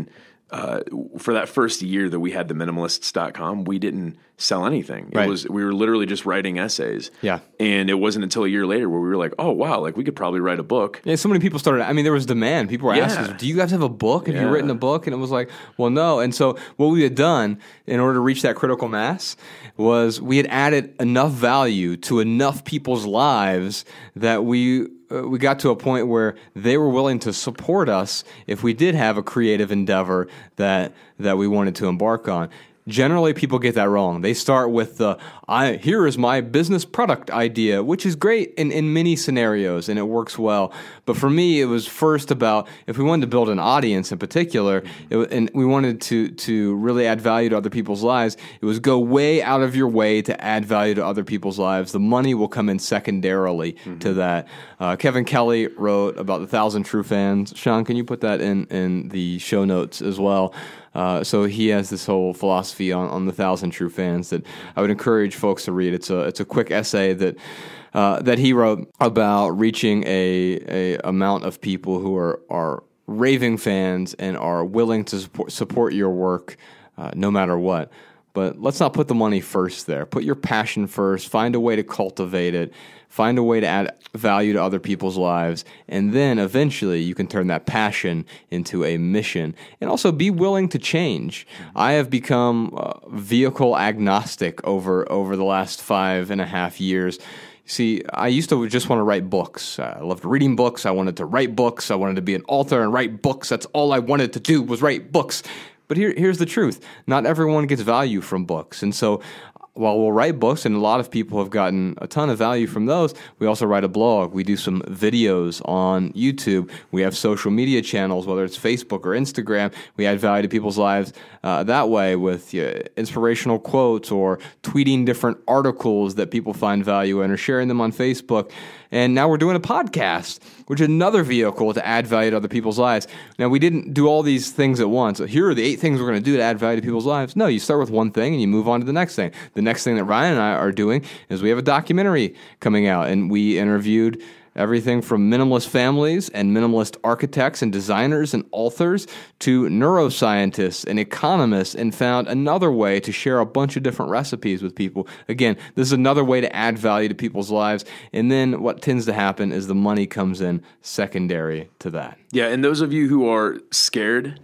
uh, for that first year that we had the minimalists dot com, we didn't sell anything. It Right. was, we were literally just writing essays. Yeah. And it wasn't until a year later where we were like, oh, wow, like we could probably write a book. Yeah, so many people started, I mean, there was demand. People were Yeah. asking, do you guys have a book? Have you Yeah. written a book? And it was like, well, no. And so what we had done in order to reach that critical mass was we had added enough value to enough people's lives that we uh, we got to a point where they were willing to support us if we did have a creative endeavor that that we wanted to embark on. Generally, people get that wrong. They start with the, I, here is my business product idea, which is great in, in many scenarios, and it works well. But for me, it was first about, if we wanted to build an audience in particular, it, and we wanted to, to really add value to other people's lives, it was go way out of your way to add value to other people's lives. The money will come in secondarily mm-hmm. to that. Uh, Kevin Kelly wrote about the thousand true fans. Sean, can you put that in, in the show notes as well? Uh, so he has this whole philosophy on, on the thousand true fans that I would encourage folks to read. It's a it's a quick essay that uh, that he wrote about reaching a a amount of people who are are raving fans and are willing to support, support your work uh, no matter what. But let's not put the money first there. Put your passion first. Find a way to cultivate it. Find a way to add value to other people's lives. And then eventually you can turn that passion into a mission. And also be willing to change. I have become uh, vehicle agnostic over, over the last five and a half years. See, I used to just want to write books. I loved reading books. I wanted to write books. I wanted to be an author and write books. That's all I wanted to do was write books. But here, here's the truth. Not everyone gets value from books. And so while we'll write books, and a lot of people have gotten a ton of value from those, we also write a blog. We do some videos on YouTube. We have social media channels, whether it's Facebook or Instagram. We add value to people's lives uh, that way with uh, inspirational quotes or tweeting different articles that people find value in or sharing them on Facebook. And now we're doing a podcast, which is another vehicle to add value to other people's lives. Now, we didn't do all these things at once. Here are the eight things we're going to do to add value to people's lives. No, you start with one thing and you move on to the next thing. The next thing that Ryan and I are doing is we have a documentary coming out, and we interviewed everything from minimalist families and minimalist architects and designers and authors to neuroscientists and economists, and found another way to share a bunch of different recipes with people. Again, this is another way to add value to people's lives. And then what tends to happen is the money comes in secondary to that. Yeah, and those of you who are scared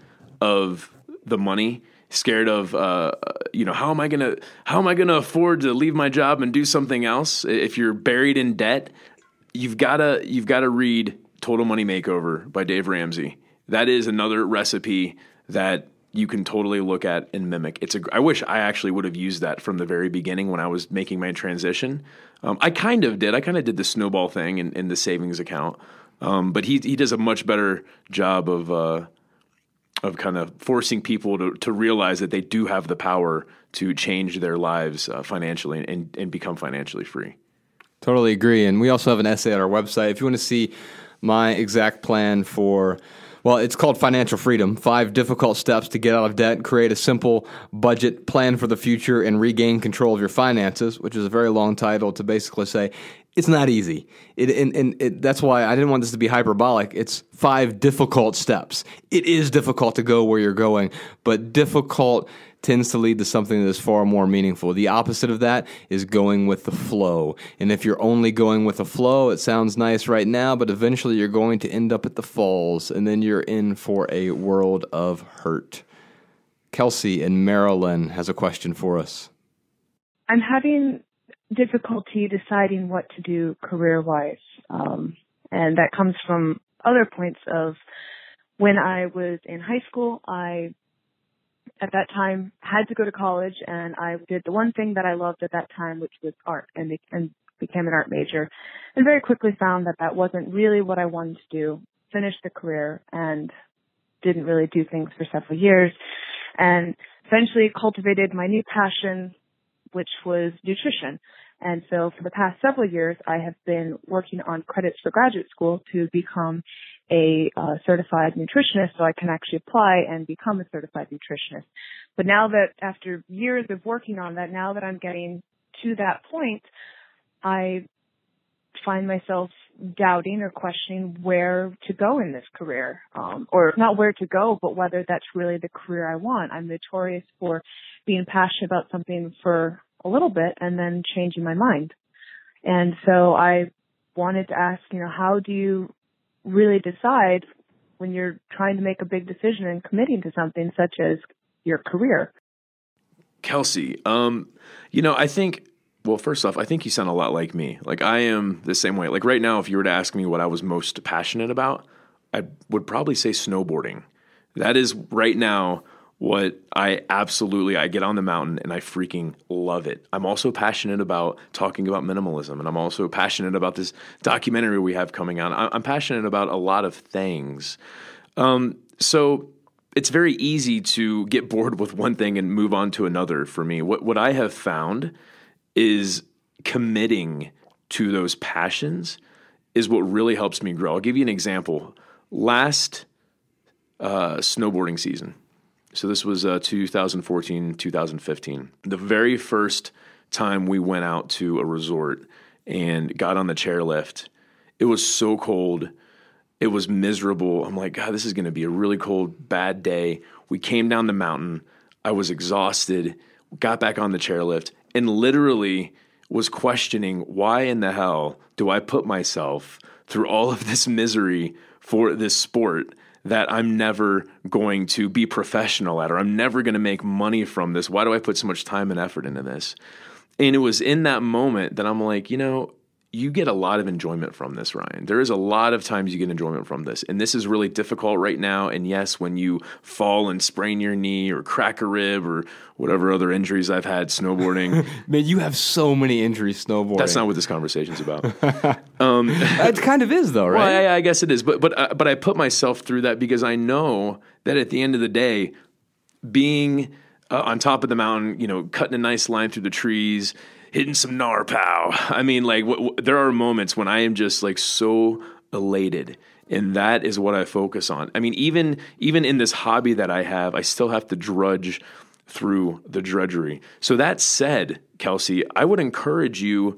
of the money, scared of, uh, you know, how am I gonna how am I gonna afford to leave my job and do something else? If you're buried in debt, You've gotta you've gotta read Total Money Makeover by Dave Ramsey. That is another recipe that you can totally look at and mimic. It's a. I wish I actually would have used that from the very beginning when I was making my transition. Um, I kind of did. I kind of did the snowball thing in, in the savings account. Um, but he he does a much better job of uh, of kind of forcing people to to realize that they do have the power to change their lives uh, financially and and become financially free. Totally agree. And we also have an essay on our website. If you want to see my exact plan for, well, it's called Financial Freedom, Five Difficult Steps to Get Out of Debt, Create a Simple Budget, Plan for the Future, and Regain Control of Your Finances, which is a very long title to basically say it's not easy. It, and and it, that's why I didn't want this to be hyperbolic. It's five difficult steps. It is difficult to go where you're going, but difficult tends to lead to something that is far more meaningful. The opposite of that is going with the flow. And if you're only going with the flow, it sounds nice right now, but eventually you're going to end up at the falls, and then you're in for a world of hurt. Kelsey in Maryland has a question for us. I'm having difficulty deciding what to do career-wise, um, and that comes from other points of when I was in high school, I at that time had to go to college, and I did the one thing that I loved at that time, which was art, and, be- and became an art major, and very quickly found that that wasn't really what I wanted to do. Finished the career and didn't really do things for several years, and eventually cultivated my new passion, which was nutrition. And so for the past several years, I have been working on credits for graduate school to become a uh, certified nutritionist, so I can actually apply and become a certified nutritionist. But now that after years of working on that, now that I'm getting to that point, I find myself doubting or questioning where to go in this career, um, or not where to go, but whether that's really the career I want. I'm notorious for being passionate about something for a little bit and then changing my mind. And so I wanted to ask, you know, how do you really decide when you're trying to make a big decision and committing to something such as your career? Kelsey, um, you know, I think, well, first off, I think you sound a lot like me. Like, I am the same way. Like, right now, if you were to ask me what I was most passionate about, I would probably say snowboarding. That is right now what I absolutely, I get on the mountain and I freaking love it. I'm also passionate about talking about minimalism, and I'm also passionate about this documentary we have coming out. I'm passionate about a lot of things. Um, so it's very easy to get bored with one thing and move on to another for me. What, what I have found is committing to those passions is what really helps me grow. I'll give you an example. Last uh, snowboarding season, so this was uh, two thousand fourteen, two thousand fifteen, the very first time we went out to a resort and got on the chairlift, it was so cold. It was miserable. I'm like, God, this is going to be a really cold, bad day. We came down the mountain. I was exhausted, got back on the chairlift, and literally was questioning, why in the hell do I put myself through all of this misery for this sport that I'm never going to be professional at, or I'm never going to make money from this? Why do I put so much time and effort into this? And it was in that moment that I'm like, you know, you get a lot of enjoyment from this, Ryan. There is a lot of times you get enjoyment from this. And this is really difficult right now. And yes, when you fall and sprain your knee or crack a rib or whatever other injuries I've had snowboarding. Man, you have so many injuries snowboarding. That's not what this conversation's about. um, it kind of is, though, right? Well, I, I guess it is. But but uh, but I put myself through that because I know that at the end of the day, being uh, on top of the mountain, you know, cutting a nice line through the trees, hitting some narpow. I mean, like, w- w- there are moments when I am just like so elated, and that is what I focus on. I mean, even even in this hobby that I have, I still have to drudge through the drudgery. So that said, Kelsey, I would encourage you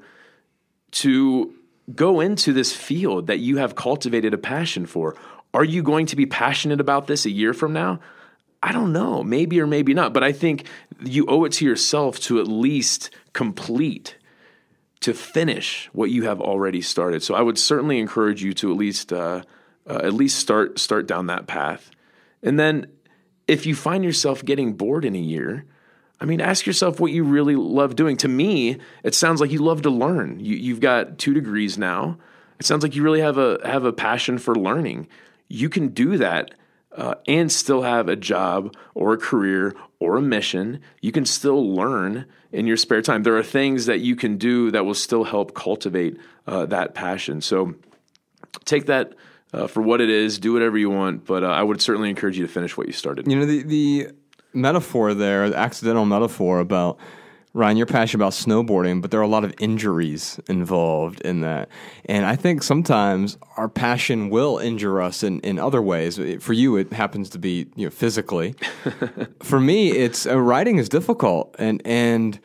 to go into this field that you have cultivated a passion for. Are you going to be passionate about this a year from now? I don't know, maybe or maybe not, but I think you owe it to yourself to at least complete, to finish what you have already started. So I would certainly encourage you to at least uh, uh, at least start start down that path. And then if you find yourself getting bored in a year, I mean, ask yourself what you really love doing. To me, it sounds like you love to learn. You, you've got two degrees now. It sounds like you really have a have a passion for learning. You can do that Uh, and still have a job or a career or a mission. You can still learn in your spare time. There are things that you can do that will still help cultivate uh, that passion. So take that uh, for what it is. Do whatever you want, but uh, I would certainly encourage you to finish what you started. You know, the, the metaphor there, the accidental metaphor about, Ryan, you're passionate about snowboarding, but there are a lot of injuries involved in that. And I think sometimes our passion will injure us in, in other ways. For you, it happens to be, you know, physically. For me, it's uh, writing is difficult, and and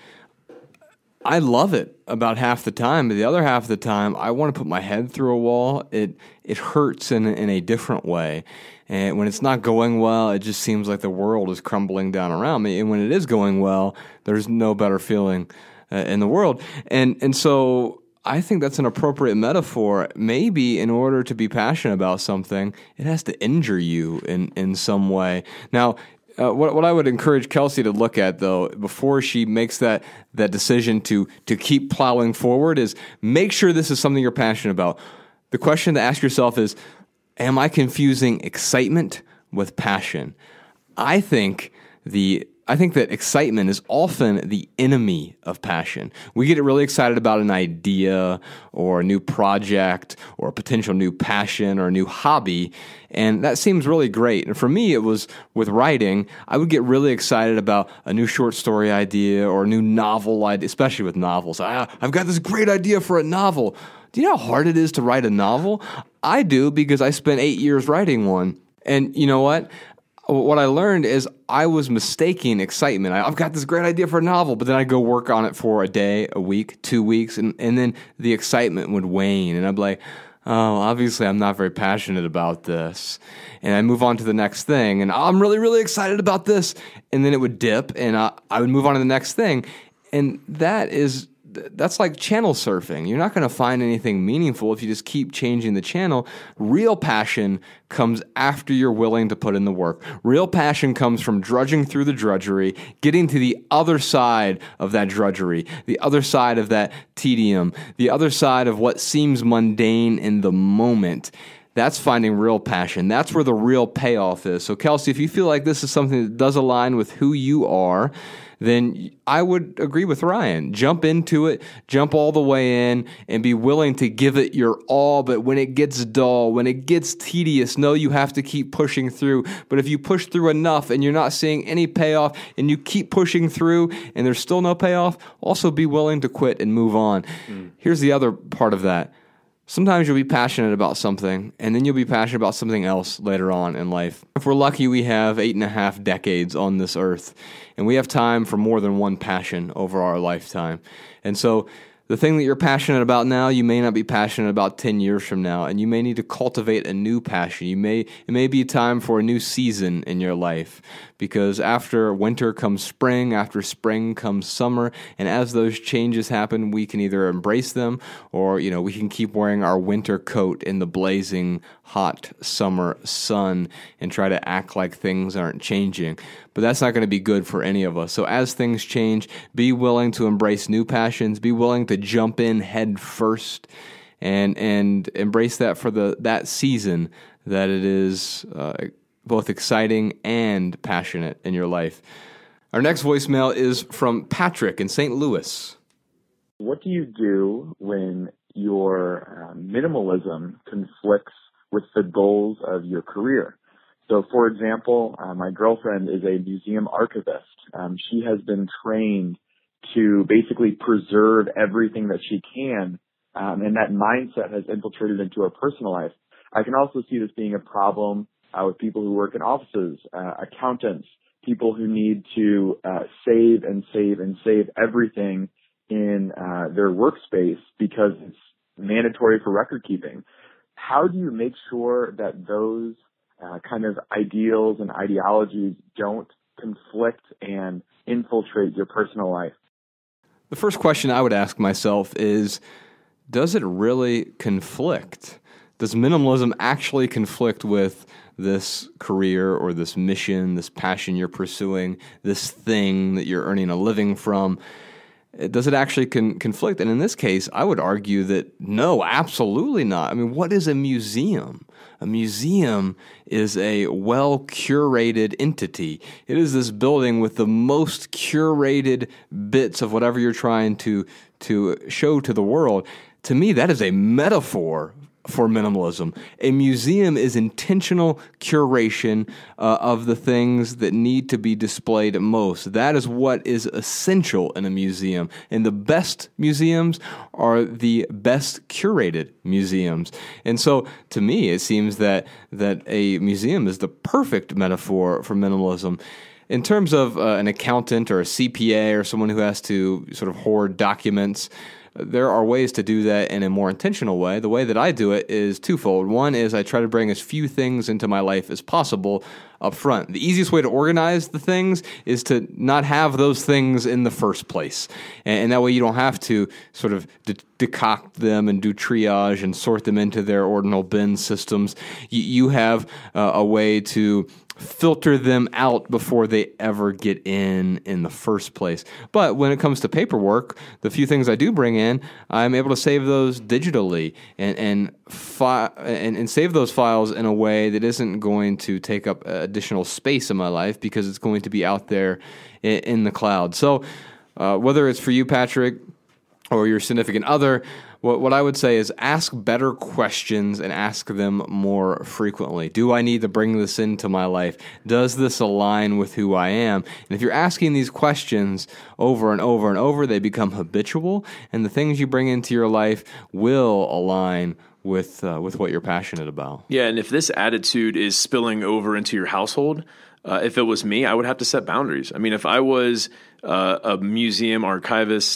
I love it about half the time, but the other half of the time, I want to put my head through a wall. It it hurts in in a different way. And when it's not going well, it just seems like the world is crumbling down around me. And when it is going well, there's no better feeling uh, in the world. And and so I think that's an appropriate metaphor. Maybe in order to be passionate about something, it has to injure you in, in some way. Now, uh, what what I would encourage Kelsey to look at, though, before she makes that that decision to to keep plowing forward, is make sure this is something you're passionate about. The question to ask yourself is, am I confusing excitement with passion? I think the I think that excitement is often the enemy of passion. We get really excited about an idea or a new project or a potential new passion or a new hobby, and that seems really great. And for me, it was with writing. I would get really excited about a new short story idea or a new novel idea, especially with novels. Ah, I've got this great idea for a novel. Do you know how hard it is to write a novel? I do, because I spent eight years writing one. And you know what? What I learned is I was mistaking excitement. I, I've got this great idea for a novel, but then I'd go work on it for a day, a week, two weeks, and, and then the excitement would wane. And I'd be like, oh, obviously I'm not very passionate about this. And I move on to the next thing, and oh, I'm really, really excited about this. And then it would dip, and I, I would move on to the next thing. And that is, that's like channel surfing. You're not going to find anything meaningful if you just keep changing the channel. Real passion comes after you're willing to put in the work. Real passion comes from drudging through the drudgery, getting to the other side of that drudgery, the other side of that tedium, the other side of what seems mundane in the moment. That's finding real passion. That's where the real payoff is. So, Kelsey, if you feel like this is something that does align with who you are, then I would agree with Ryan. Jump into it, jump all the way in, and be willing to give it your all. But when it gets dull, when it gets tedious, know you have to keep pushing through. But if you push through enough and you're not seeing any payoff and you keep pushing through and there's still no payoff, also be willing to quit and move on. Mm. Here's the other part of that. Sometimes you'll be passionate about something, and then you'll be passionate about something else later on in life. If we're lucky, we have eight and a half decades on this earth, and we have time for more than one passion over our lifetime. And so the thing that you're passionate about now, you may not be passionate about ten years from now, and you may need to cultivate a new passion. You may it may be time for a new season in your life, because after winter comes spring, after spring comes summer, and as those changes happen, we can either embrace them or, you know, we can keep wearing our winter coat in the blazing hot summer sun and try to act like things aren't changing. But that's not going to be good for any of us. So as things change, be willing to embrace new passions, be willing to jump in head first, and and embrace that for the that season that it is uh, both exciting and passionate in your life. Our next voicemail is from Patrick in Saint Louis. What do you do when your uh, minimalism conflicts with the goals of your career? So, for example, uh, my girlfriend is a museum archivist. Um, she has been trained to basically preserve everything that she can, um, and that mindset has infiltrated into her personal life. I can also see this being a problem uh, with people who work in offices, uh, accountants, people who need to uh, save and save and save everything in uh, their workspace because it's mandatory for record keeping. How do you make sure that those uh, kind of ideals and ideologies don't conflict and infiltrate your personal life? The first question I would ask myself is, does it really conflict? Does minimalism actually conflict with this career or this mission, this passion you're pursuing, this thing that you're earning a living from? Does it actually con- conflict? And in this case, I would argue that no, absolutely not. I mean, what is a museum? A museum is a well-curated entity. It is this building with the most curated bits of whatever you're trying to, to show to the world. To me, that is a metaphor for minimalism. A museum is intentional curation uh, of the things that need to be displayed most. That is what is essential in a museum. And the best museums are the best curated museums. And so, to me, it seems that that a museum is the perfect metaphor for minimalism. In terms of uh, an accountant or a C P A or someone who has to sort of hoard documents, there are ways to do that in a more intentional way. The way that I do it is twofold. One is I try to bring as few things into my life as possible up front. The easiest way to organize the things is to not have those things in the first place. And, and that way you don't have to sort of de- decoct them and do triage and sort them into their ordinal bin systems. You, you have uh, a way to filter them out before they ever get in in the first place. But when it comes to paperwork, the few things I do bring in, I'm able to save those digitally and and, fi- and, and save those files in a way that isn't going to take up additional space in my life because it's going to be out there in, in the cloud. So uh, whether it's for you, Patrick, or your significant other, What what I would say is ask better questions and ask them more frequently. Do I need to bring this into my life? Does this align with who I am? And if you're asking these questions over and over and over, they become habitual, and the things you bring into your life will align with uh, with what you're passionate about. Yeah, and if this attitude is spilling over into your household, uh, if it was me, I would have to set boundaries. I mean, if I was uh, a museum archivist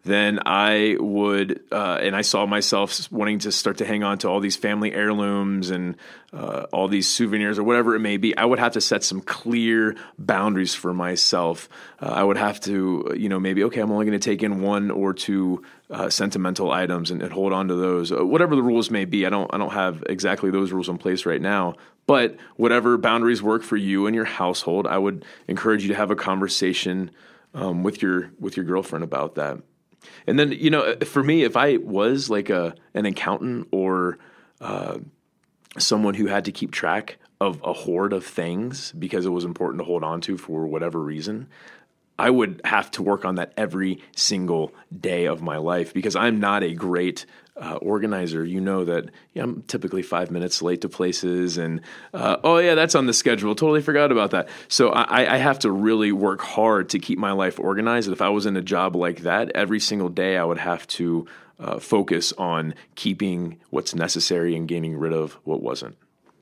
then I would, uh, and I saw myself wanting to start to hang on to all these family heirlooms and uh, all these souvenirs or whatever it may be. I would have to set some clear boundaries for myself. Uh, I would have to, you know, maybe, okay, I'm only going to take in one or two uh, sentimental items and, and hold on to those. Uh, whatever the rules may be, I don't, I don't have exactly those rules in place right now. But whatever boundaries work for you and your household, I would encourage you to have a conversation um, with your with your girlfriend about that. And then, you know, for me, if I was like a an accountant or uh, someone who had to keep track of a hoard of things because it was important to hold on to for whatever reason, I would have to work on that every single day of my life because I'm not a great uh, organizer. You know that yeah, I'm typically five minutes late to places and, uh, oh yeah, that's on the schedule. Totally forgot about that. So I, I have to really work hard to keep my life organized. And if I was in a job like that, every single day I would have to uh, focus on keeping what's necessary and getting rid of what wasn't.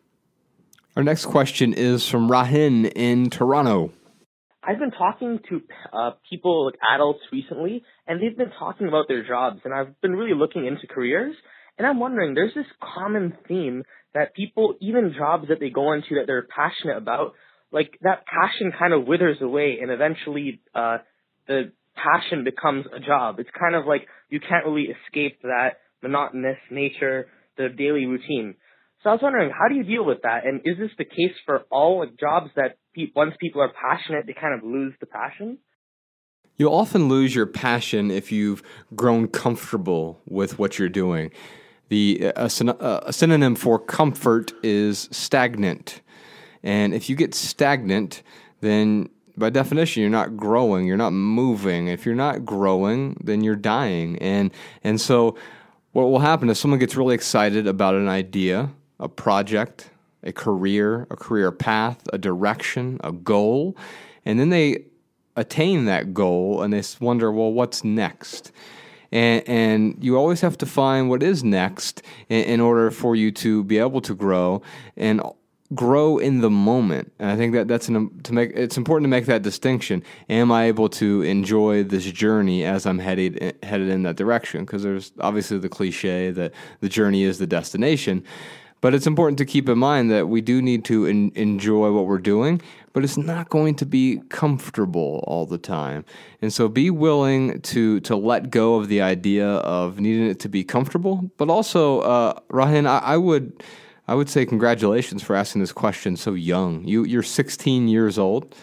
Our next question is from Rahin in Toronto. I've been talking to uh, people, like adults recently, and they've been talking about their jobs, and I've been really looking into careers, and I'm wondering, there's this common theme that people, even jobs that they go into that they're passionate about, like that passion kind of withers away, and eventually uh, the passion becomes a job. It's kind of like you can't really escape that monotonous nature, the daily routine. So I was wondering, how do you deal with that? And is this the case for all like, jobs that pe- once people are passionate, they kind of lose the passion? You'll often lose your passion if you've grown comfortable with what you're doing. The a, a synonym for comfort is stagnant. And if you get stagnant, then by definition, you're not growing, you're not moving. If you're not growing, then you're dying. And and so what will happen is someone gets really excited about an idea, a project, a career, a career path, a direction, a goal, and then they attain that goal and they wonder, well, what's next? And, and you always have to find what is next in, in order for you to be able to grow and grow in the moment. And I think that that's an, to make it's important to make that distinction. Am I able to enjoy this journey as I'm headed headed in that direction? Because there's obviously the cliche that the journey is the destination. But it's important to keep in mind that we do need to en- enjoy what we're doing, but it's not going to be comfortable all the time. And so be willing to to let go of the idea of needing it to be comfortable. But also, uh, Rahin, I, I would I would say congratulations for asking this question so young. You you're sixteen years old.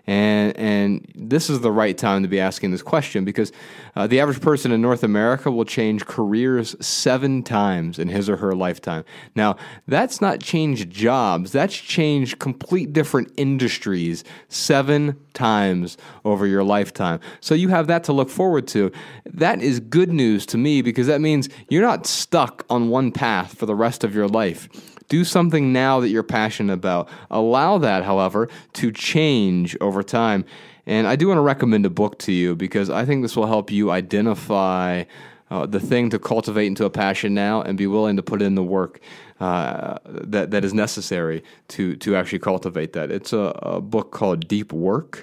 And and this is the right time to be asking this question because uh, the average person in North America will change careers seven times in his or her lifetime. Now, that's not changed jobs. That's changed complete different industries seven times over your lifetime. So you have that to look forward to. That is good news to me because that means you're not stuck on one path for the rest of your life. Do something now that you're passionate about. Allow that, however, to change over time. And I do want to recommend a book to you because I think this will help you identify uh, the thing to cultivate into a passion now and be willing to put in the work uh, that that is necessary to to actually cultivate that. It's a, a book called Deep Work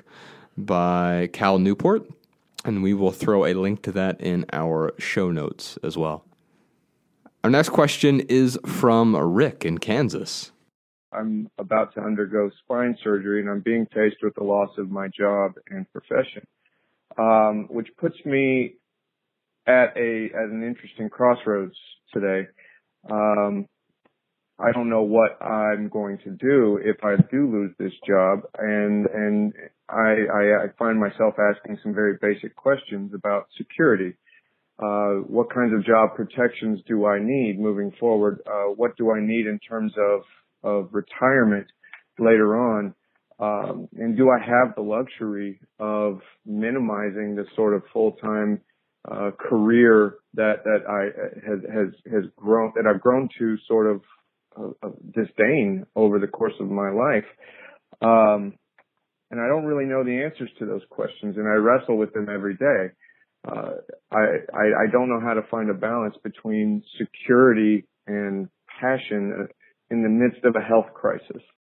by Cal Newport, and we will throw a link to that in our show notes as well. Our next question is from Rick in Kansas. I'm about to undergo spine surgery, and I'm being faced with the loss of my job and profession, um, which puts me at a at an interesting crossroads today. Um, I don't know what I'm going to do if I do lose this job, and and I, I, I find myself asking some very basic questions about security. Uh, what kinds of job protections do I need moving forward? Uh, what do I need in terms of, of retirement later on? Um, and do I have the luxury of minimizing the sort of full-time, uh, career that, that I, has, has, has grown, that I've grown to sort of, uh, disdain over the course of my life? Um, and I don't really know the answers to those questions, and I wrestle with them every day. Uh, I, I, I don't know how to find a balance between security and passion in the midst of a health crisis.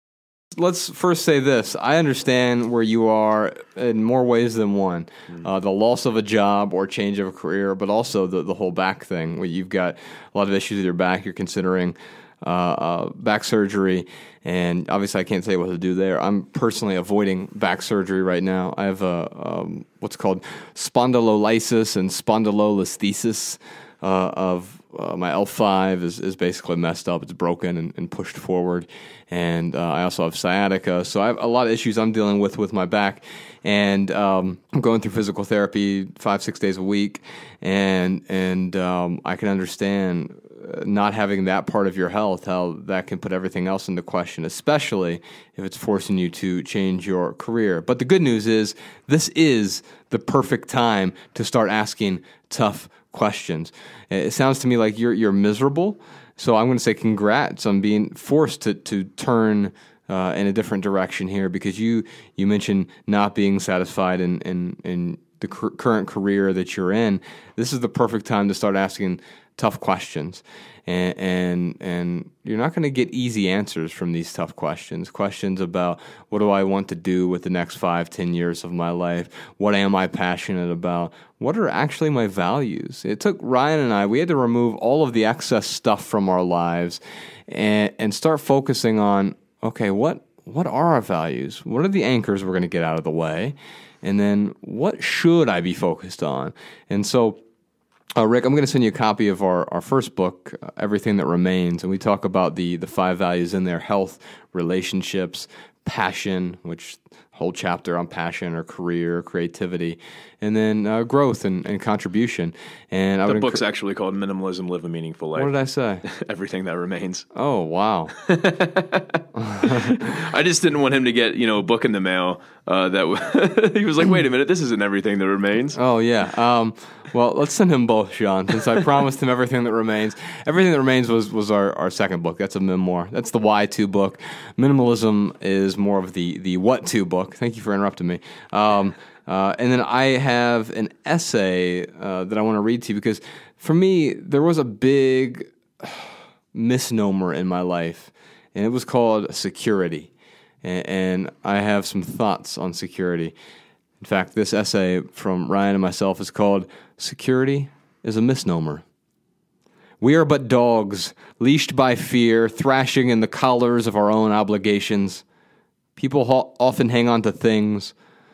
Let's first say this. I understand where you are in more ways than one. Uh, the loss of a job or change of a career, but also the, the whole back thing, where you've got a lot of issues with your back. You're considering uh, uh, back surgery, and obviously I can't tell you what to do there. I'm personally avoiding back surgery right now. I have a, um, what's called spondylolysis and spondylolisthesis uh, of Uh, my L five is, is basically messed up. It's broken and, and pushed forward. And uh, I also have sciatica. So I have a lot of issues I'm dealing with with my back. And um, I'm going through physical therapy five, six days a week. And, and um, I can understand not having that part of your health, how that can put everything else into question, especially if it's forcing you to change your career. But the good news is this is the perfect time to start asking tough questions. It sounds to me like you're you're miserable, so I'm going to say congrats on being forced to to turn uh, in a different direction here, because you you mentioned not being satisfied in in, in the cur- current career that you're in. This is the perfect time to start asking tough questions, and and, and you're not going to get easy answers from these tough questions. Questions about what do I want to do with the next five, ten years of my life? What am I passionate about? What are actually my values? It took Ryan and I, we had to remove all of the excess stuff from our lives and, and start focusing on, okay, what what are our values? What are the anchors we're going to get out of the way? And then what should I be focused on? And so, Uh, Rick, I'm going to send you a copy of our, our first book, uh, Everything That Remains, and we talk about the, the five values in there: health, relationships, passion, which whole chapter on passion or career, creativity, and then uh, growth and, and contribution. And I the would book's enc- actually called Minimalism, Live a Meaningful Life. What did I say? Everything That Remains. Oh, wow. I just didn't want him to get, you know, a book in the mail uh, that w- he was like, wait a minute, this isn't Everything That Remains. Oh, yeah. Um, well, let's send him both, Sean, since I promised him Everything That Remains. Everything That Remains was, was our, our second book. That's a memoir. That's the why to book. Minimalism is more of the, the what to book. Thank you for interrupting me. Um, uh, and then I have an essay uh, that I want to read to you, because for me, there was a big misnomer in my life, and it was called security. And, and I have some thoughts on security. In fact, this essay from Ryan and myself is called Security is a Misnomer. We are but dogs, leashed by fear, thrashing in the collars of our own obligations. People ho- often hang on to things,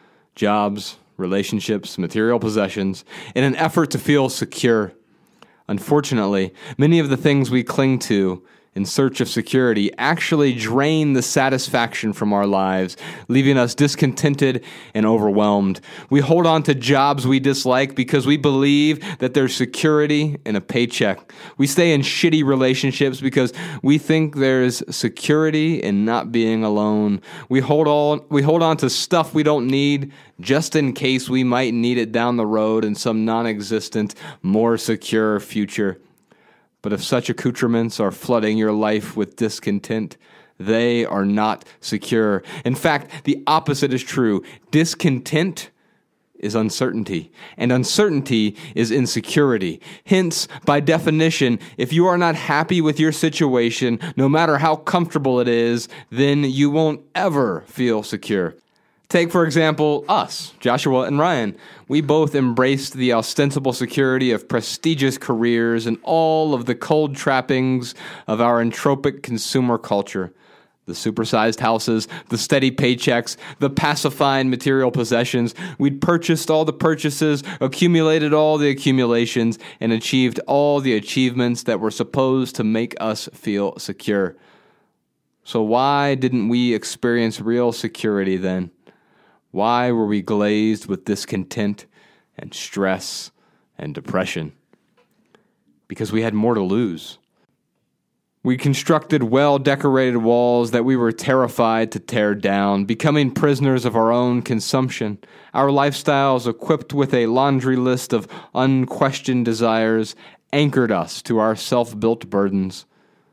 jobs, relationships, material possessions, in an effort to feel secure. Unfortunately, many of the things we cling to in search of security actually drain the satisfaction from our lives, leaving us discontented and overwhelmed. We hold on to jobs we dislike because we believe that there's security in a paycheck. We stay in shitty relationships because we think there's security in not being alone. We hold on, we hold on to stuff we don't need just in case we might need it down the road in some non-existent, more secure future. But if such accoutrements are flooding your life with discontent, they are not secure. In fact, the opposite is true. Discontent is uncertainty, and uncertainty is insecurity. Hence, by definition, if you are not happy with your situation, no matter how comfortable it is, then you won't ever feel secure. Take, for example, us, Joshua and Ryan. We both embraced the ostensible security of prestigious careers and all of the cold trappings of our entropic consumer culture. The supersized houses, the steady paychecks, the pacifying material possessions. We'd purchased all the purchases, accumulated all the accumulations, and achieved all the achievements that were supposed to make us feel secure. So why didn't we experience real security then? Why were we glazed with discontent and stress and depression? Because we had more to lose. We constructed well-decorated walls that we were terrified to tear down, becoming prisoners of our own consumption. Our lifestyles, equipped with a laundry list of unquestioned desires, anchored us to our self-built burdens.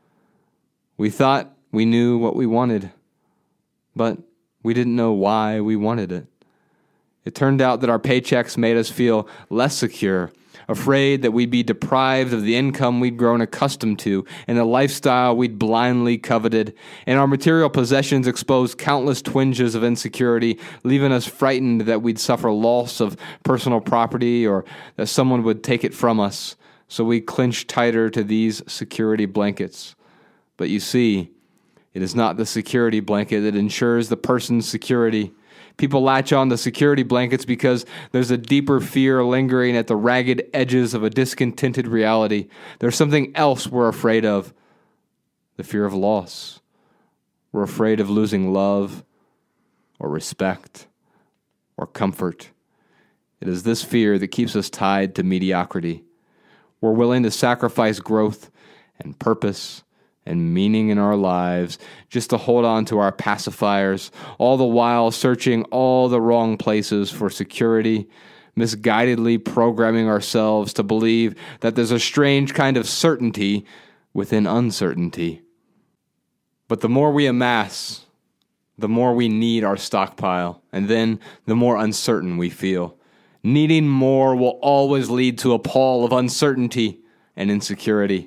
We thought we knew what we wanted, but we didn't know why we wanted it. It turned out that our paychecks made us feel less secure, afraid that we'd be deprived of the income we'd grown accustomed to and the lifestyle we'd blindly coveted, and our material possessions exposed countless twinges of insecurity, leaving us frightened that we'd suffer loss of personal property or that someone would take it from us. So we clinched tighter to these security blankets. But you see, it is not the security blanket that ensures the person's security. People latch on to security blankets because there's a deeper fear lingering at the ragged edges of a discontented reality. There's something else we're afraid of. The fear of loss. We're afraid of losing love or respect or comfort. It is this fear that keeps us tied to mediocrity. We're willing to sacrifice growth and purpose and meaning in our lives just to hold on to our pacifiers, all the while searching all the wrong places for security, misguidedly programming ourselves to believe that there's a strange kind of certainty within uncertainty. But the more we amass, the more we need our stockpile, and then the more uncertain we feel. Needing more will always lead to a pall of uncertainty and insecurity.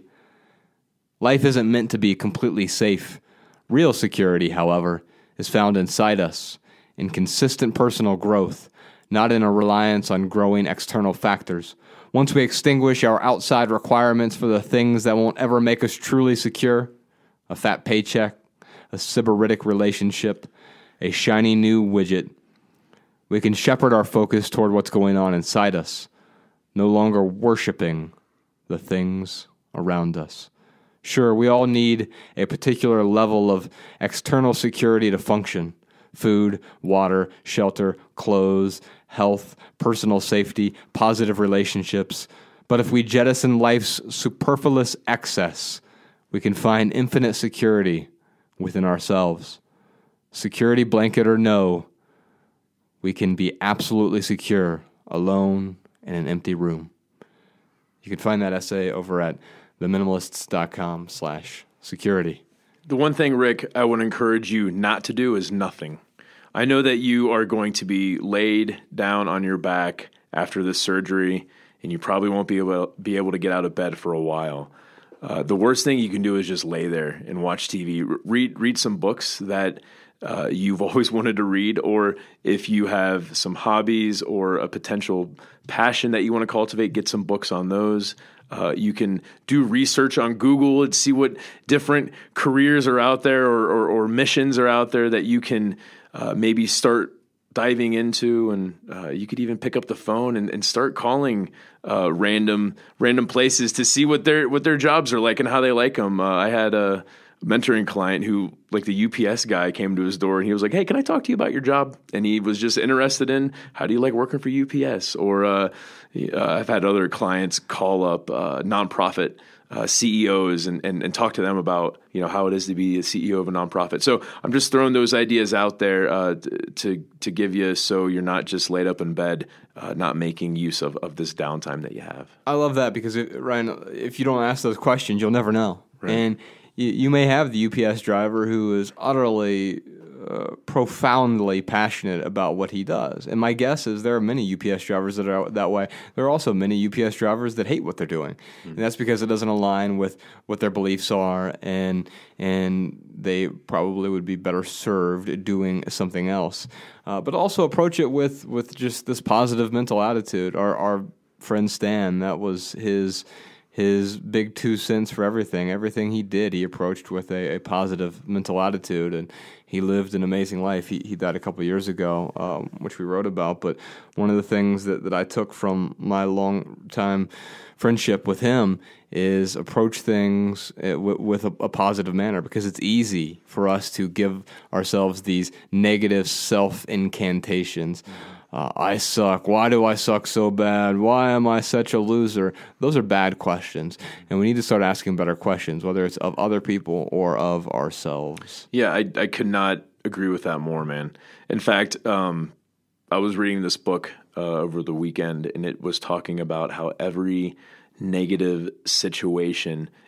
Life isn't meant to be completely safe. Real security, however, is found inside us, in consistent personal growth, not in a reliance on growing external factors. Once we extinguish our outside requirements for the things that won't ever make us truly secure, a fat paycheck, a sybaritic relationship, a shiny new widget, we can shepherd our focus toward what's going on inside us, no longer worshiping the things around us. Sure, we all need a particular level of external security to function. Food, water, shelter, clothes, health, personal safety, positive relationships. But if we jettison life's superfluous excess, we can find infinite security within ourselves. Security blanket or no, we can be absolutely secure, alone in an empty room. You can find that essay over at theminimalists.com slash security. The one thing, Rick, I would encourage you not to do is nothing. I know that you are going to be laid down on your back after this surgery, and you probably won't be able, be able to get out of bed for a while. Uh, the worst thing you can do is just lay there and watch T V. Read, read some books that uh, you've always wanted to read, or if you have some hobbies or a potential passion that you want to cultivate, get some books on those. Uh, you can do research on Google and see what different careers are out there or, or, or missions are out there that you can uh, maybe start diving into. And uh, you could even pick up the phone and, and start calling uh, random random places to see what their what their jobs are like and how they like them. Uh, I had a mentoring client who, like the U P S guy, came to his door and he was like, "Hey, can I talk to you about your job?" And he was just interested in, how do you like working for U P S? Or uh, uh, I've had other clients call up uh, nonprofit uh, C E Os and, and, and talk to them about, you know, how it is to be a C E O of a nonprofit. So I'm just throwing those ideas out there uh, to to give you, so you're not just laid up in bed, uh, not making use of, of this downtime that you have. I love that because, it, Ryan, if you don't ask those questions, you'll never know. Right. And you, you may have the U P S driver who is utterly, uh, profoundly passionate about what he does. And my guess is there are many U P S drivers that are that way. There are also many U P S drivers that hate what they're doing. Mm-hmm. And that's because it doesn't align with what their beliefs are, and and they probably would be better served doing something else. Uh, but also approach it with, with just this positive mental attitude. Our, our friend Stan, that was his... His big two cents for everything. Everything he did, he approached with a, a positive mental attitude, and he lived an amazing life. He, he died a couple of years ago, um, which we wrote about. But one of the things that, that I took from my long time friendship with him is approach things w- with a, a positive manner, because it's easy for us to give ourselves these negative self-incantations. Uh, I suck. Why do I suck so bad? Why am I such a loser? Those are bad questions, and we need to start asking better questions, whether it's of other people or of ourselves. Yeah, I, I could not agree with that more, man. In fact, um, I was reading this book uh, over the weekend, and it was talking about how every negative situation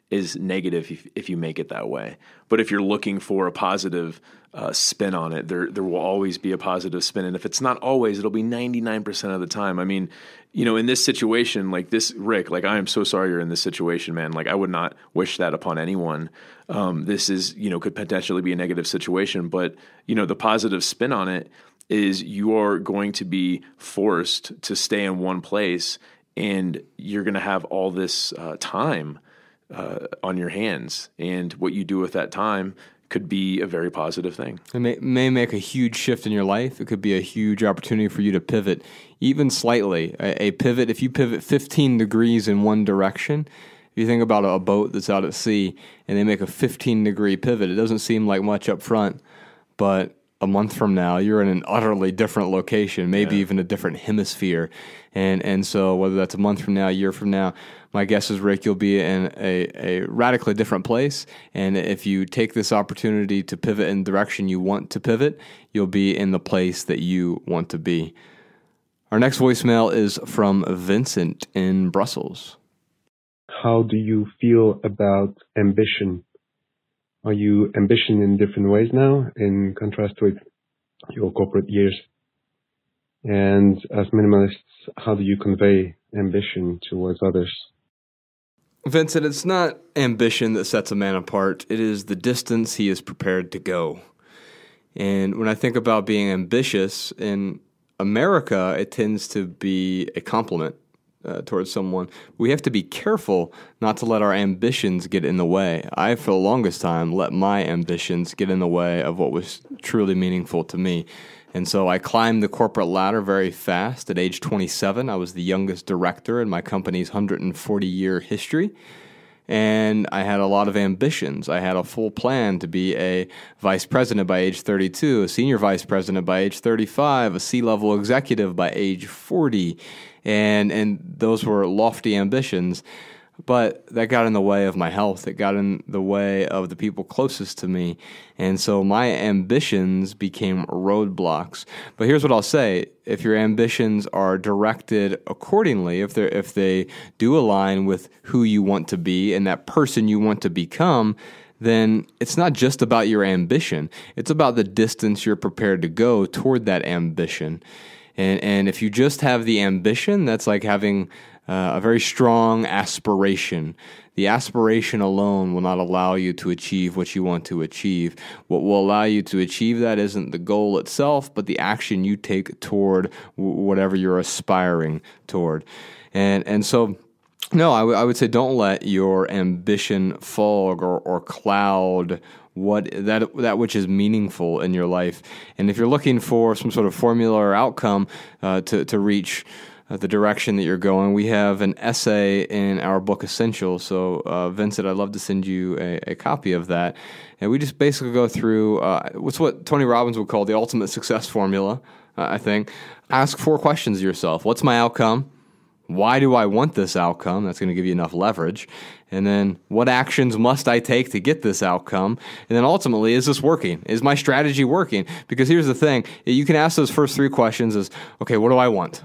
is negative if, if you make it that way. But if you're looking for a positive uh, spin on it, there there will always be a positive spin. And if it's not always, it'll be ninety-nine percent of the time. I mean, you know, in this situation, like this, Rick, like I am so sorry you're in this situation, man. Like I would not wish that upon anyone. Um, this is, you know, could potentially be a negative situation. But, you know, the positive spin on it is you are going to be forced to stay in one place, and you're going to have all this uh, time uh, on your hands. And what you do with that time could be a very positive thing. It may, may make a huge shift in your life. It could be a huge opportunity for you to pivot, even slightly. A, a pivot, if you pivot fifteen degrees in one direction, if you think about a, a boat that's out at sea and they make a fifteen degree pivot, it doesn't seem like much up front, but a month from now, you're in an utterly different location, maybe yeah. even a different hemisphere. And and so whether that's a month from now, a year from now, my guess is, Rick, you'll be in a, a radically different place. And if you take this opportunity to pivot in the direction you want to pivot, you'll be in the place that you want to be. Our next voicemail is from Vincent in Brussels. How do you feel about ambition? Are you ambitious in different ways now in contrast with your corporate years? And as minimalists, how do you convey ambition towards others? Vincent, it's not ambition that sets a man apart. It is the distance he is prepared to go. And when I think about being ambitious, in America, it tends to be a compliment uh, towards someone. We have to be careful not to let our ambitions get in the way. I, for the longest time, let my ambitions get in the way of what was truly meaningful to me. And so I climbed the corporate ladder very fast. At age twenty-seven, I was the youngest director in my company's one hundred forty year history. And I had a lot of ambitions. I had a full plan to be a vice president by age thirty-two, a senior vice president by age thirty-five, a C-level executive by age forty. And, and those were lofty ambitions. But that got in the way of my health. It got in the way of the people closest to me. And so my ambitions became roadblocks. But here's what I'll say. If your ambitions are directed accordingly, if they if they do align with who you want to be and that person you want to become, then it's not just about your ambition. It's about the distance you're prepared to go toward that ambition. And and if you just have the ambition, that's like having Uh, a very strong aspiration. The aspiration alone will not allow you to achieve what you want to achieve. What will allow you to achieve that isn't the goal itself, but the action you take toward w- whatever you're aspiring toward. And and so, no, I, w- I would say don't let your ambition fog or, or cloud what that that which is meaningful in your life. And if you're looking for some sort of formula or outcome uh, to to reach Uh, the direction that you're going, we have an essay in our book Essential. So, uh, Vincent, I'd love to send you a, a copy of that. And we just basically go through uh, what's what Tony Robbins would call the ultimate success formula, uh, I think. Ask four questions of yourself. What's my outcome? Why do I want this outcome? That's going to give you enough leverage. And then what actions must I take to get this outcome? And then ultimately, is this working? Is my strategy working? Because here's the thing. You can ask those first three questions as, okay, what do I want?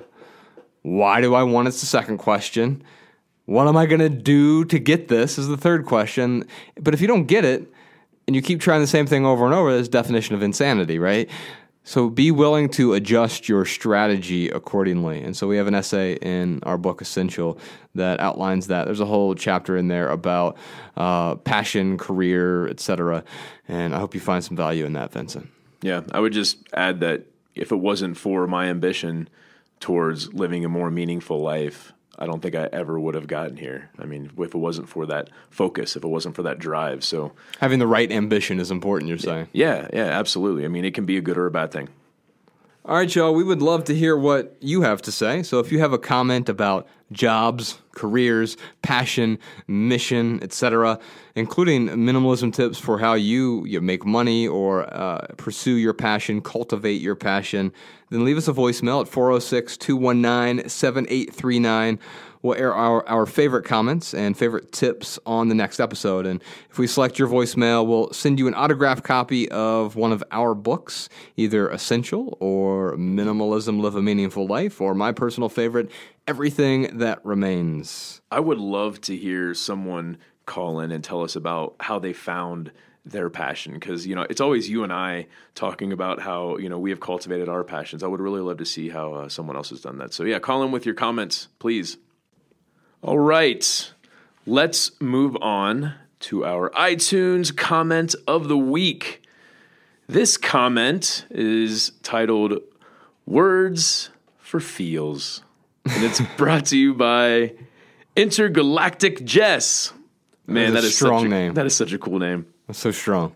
Why do I want it? It's the second question. What am I going to do to get this is the third question. But if you don't get it and you keep trying the same thing over and over, that's definition of insanity, right? So be willing to adjust your strategy accordingly. And so we have an essay in our book Essential that outlines that. There's a whole chapter in there about uh, passion, career, et cetera. And I hope you find some value in that, Vincent. Yeah, I would just add that if it wasn't for my ambition towards living a more meaningful life, I don't think I ever would have gotten here. I mean, if it wasn't for that focus, if it wasn't for that drive. So having the right ambition is important, you're saying? Yeah, yeah, absolutely. I mean, it can be a good or a bad thing. All right, y'all, we would love to hear what you have to say. So if you have a comment about jobs, careers, passion, mission, et cetera, including minimalism tips for how you, you make money or uh, pursue your passion, cultivate your passion, then leave us a voicemail at four oh six, two one nine, seven eight three nine. We'll air our, our favorite comments and favorite tips on the next episode. And if we select your voicemail, we'll send you an autographed copy of one of our books, either Essential or Minimalism, Live a Meaningful Life, or my personal favorite, Everything That Remains. I would love to hear someone call in and tell us about how they found their passion. Because, you know, it's always you and I talking about how, you know, we have cultivated our passions. I would really love to see how uh, someone else has done that. So, yeah, call in with your comments, please. All right. Let's move on to our iTunes comment of the week. This comment is titled Words for Feels. And it's brought to you by Intergalactic Jess. Man, that is, that is strong such a, name. That is such a cool name. That's so strong.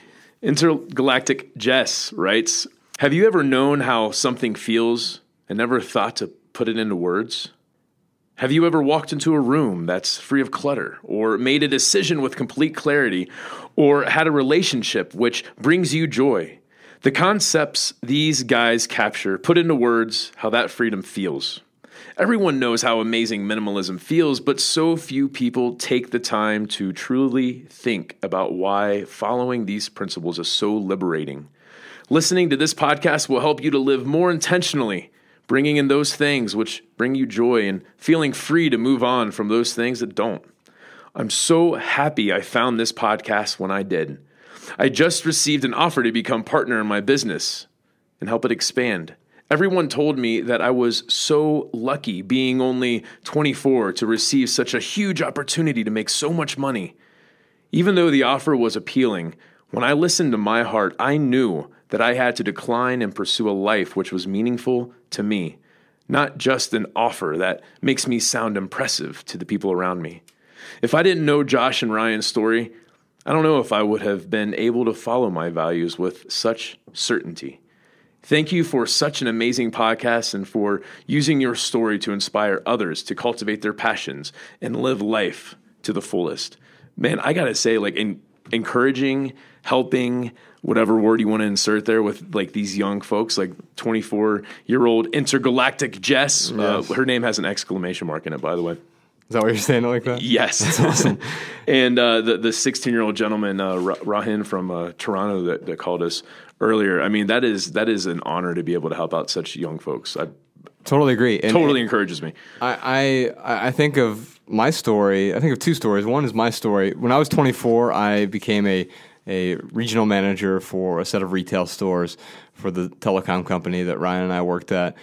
Intergalactic Jess writes, have you ever known how something feels and never thought to put it into words? Have you ever walked into a room that's free of clutter, or made a decision with complete clarity, or had a relationship which brings you joy? The concepts these guys capture put into words how that freedom feels. Everyone knows how amazing minimalism feels, but so few people take the time to truly think about why following these principles is so liberating. Listening to this podcast will help you to live more intentionally, bringing in those things which bring you joy and feeling free to move on from those things that don't. I'm so happy I found this podcast when I did. I just received an offer to become partner in my business and help it expand. Everyone told me that I was so lucky being only twenty-four to receive such a huge opportunity to make so much money. Even though the offer was appealing, when I listened to my heart, I knew that I had to decline and pursue a life which was meaningful to me, not just an offer that makes me sound impressive to the people around me. If I didn't know Josh and Ryan's story, I don't know if I would have been able to follow my values with such certainty. Thank you for such an amazing podcast and for using your story to inspire others to cultivate their passions and live life to the fullest. Man, I got to say, like, in, encouraging, helping, whatever word you want to insert there with, like, these young folks, like twenty-four-year-old Intergalactic Jess. Yes. Uh, her name has an exclamation mark in it, by the way. Is that what you're saying it like that? Yes. That's awesome. And uh, the the sixteen-year-old gentleman, uh, Rahin from uh, Toronto, that, that called us earlier. I mean, that is that is an honor to be able to help out such young folks. I totally agree. And totally encourages me. I, I I think of my story. I think of two stories. One is my story. When I was twenty-four, I became a a regional manager for a set of retail stores for the telecom company that Ryan and I worked at.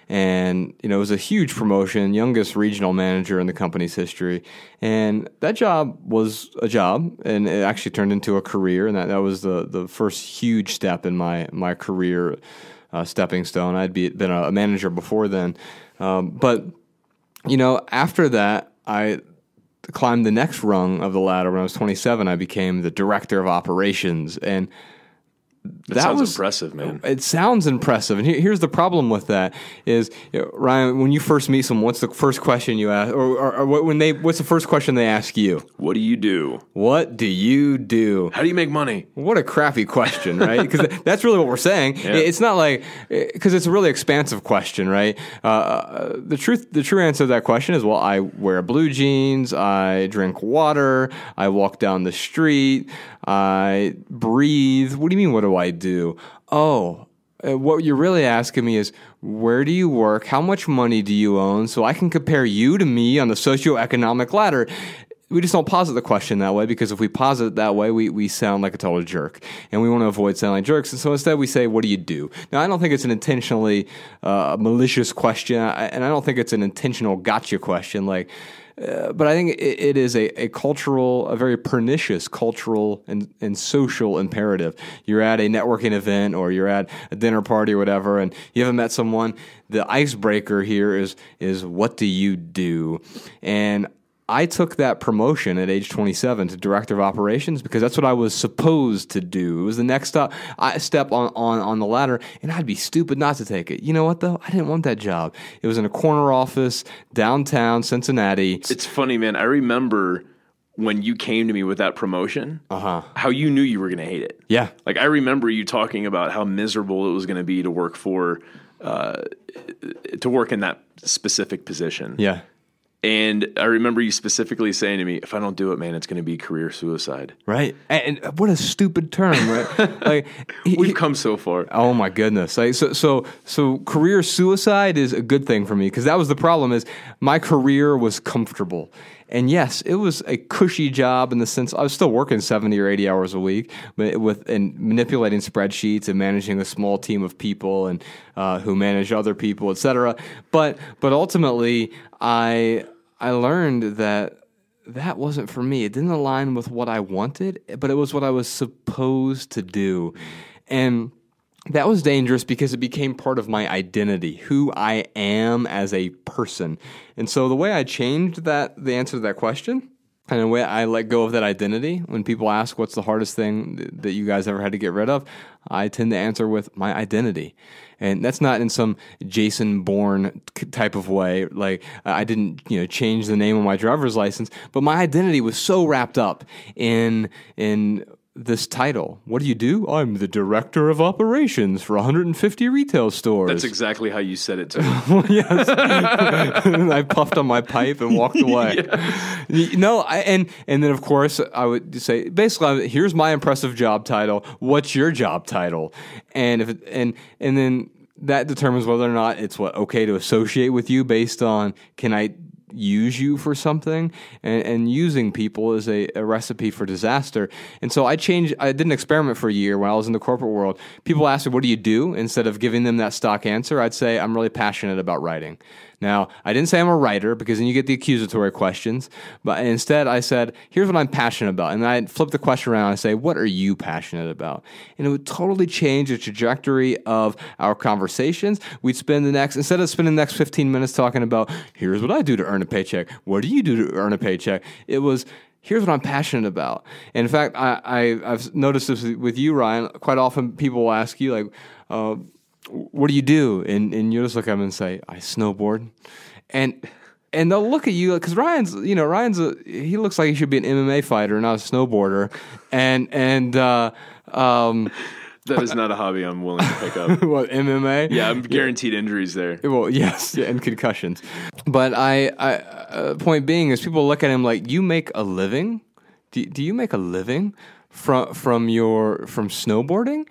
And, you know, it was a huge promotion, youngest regional manager in the company's history. And that job was a job, and it actually turned into a career. And that, that was the, the first huge step in my, my career uh, stepping stone. I'd be, been a manager before then. Um, but, you know, after that, I climbed the next rung of the ladder. When I was twenty-seven, I became the director of operations. And That, that sounds was impressive, man. It sounds impressive. And here, here's the problem with that is, you know, Ryan, when you first meet someone, what's the first question you ask? Or, or, or what, when they, what's the first question they ask you? What do you do? What do you do? How do you make money? What a crappy question, right? Because that's really what we're saying. Yeah. It's not like, because it's a really expansive question, right? Uh, the truth, the true answer to that question is, well, I wear blue jeans, I drink water, I walk down the street, I breathe. What do you mean, what do I do? Oh, uh, what you're really asking me is, where do you work? How much money do you own? So I can compare you to me on the socioeconomic ladder. We just don't posit the question that way, because if we posit it that way, we, we sound like a total jerk. And we want to avoid sounding like jerks. And so instead we say, what do you do? Now, I don't think it's an intentionally uh, malicious question, and I don't think it's an intentional gotcha question. Like, Uh, but I think it, it is a, a cultural, a very pernicious cultural and, and social imperative. You're at a networking event, or you're at a dinner party or whatever, and you haven't met someone. The icebreaker here is is what do you do? And I took that promotion at age twenty-seven to director of operations because that's what I was supposed to do. It was the next step, I, step on, on, on the ladder, and I'd be stupid not to take it. You know what, though? I didn't want that job. It was in a corner office, downtown Cincinnati. It's funny, man. I remember when you came to me with that promotion, uh-huh. how you knew you were going to hate it. Yeah. Like, I remember you talking about how miserable it was going to be to work for, uh, to work in that specific position. Yeah. And I remember you specifically saying to me, if I don't do it, man, it's going to be career suicide. Right. And, and what a stupid term, right? Like, We've he, come so far. Oh my goodness. Like, so, so, so career suicide is a good thing for me, because that was the problem, is my career was comfortable. And yes, it was a cushy job in the sense I was still working seventy or eighty hours a week, but with and manipulating spreadsheets and managing a small team of people and uh, who manage other people, et cetera. But but ultimately, I I learned that that wasn't for me. It didn't align with what I wanted, but it was what I was supposed to do, and that was dangerous because it became part of my identity, who I am as a person. And so the way I changed that, the answer to that question, and the way I let go of that identity, when people ask what's the hardest thing that you guys ever had to get rid of, I tend to answer with my identity. And that's not in some Jason Bourne type of way. Like I didn't, you know, change the name of my driver's license, but my identity was so wrapped up in in this title. What do you do? I'm the director of operations for one hundred fifty retail stores. That's exactly how you said it to me. Yes. I puffed on my pipe and walked away. Yeah. No, I, and and then of course I would say basically, here's my impressive job title. What's your job title? And if it, and and then that determines whether or not it's what okay to associate with you based on can I use you for something, and, and using people is a, a recipe for disaster. And so I changed, I did an experiment for a year when I was in the corporate world. People asked me, what do you do? Instead of giving them that stock answer, I'd say, I'm really passionate about writing. Now, I didn't say I'm a writer because then you get the accusatory questions, but instead I said, here's what I'm passionate about. And I'd flip the question around and say, what are you passionate about? And it would totally change the trajectory of our conversations. We'd spend the next, instead of spending the next fifteen minutes talking about, here's what I do to earn a paycheck. What do you do to earn a paycheck? It was, here's what I'm passionate about. And in fact, I, I, I've noticed this with you, Ryan. Quite often people will ask you, like, uh, what do you do? And and you just look at them and say, I snowboard. And and they'll look at you, because Ryan's, you know, Ryan's, a, he looks like he should be an M M A fighter, not a snowboarder. And, and, uh, um, that is not a hobby I'm willing to pick up. What, M M A? Yeah, I'm guaranteed injuries there. Well, yes, yeah, and concussions. But I, I uh, point being is people look at him like, you make a living? Do, do you make a living from from your from snowboarding?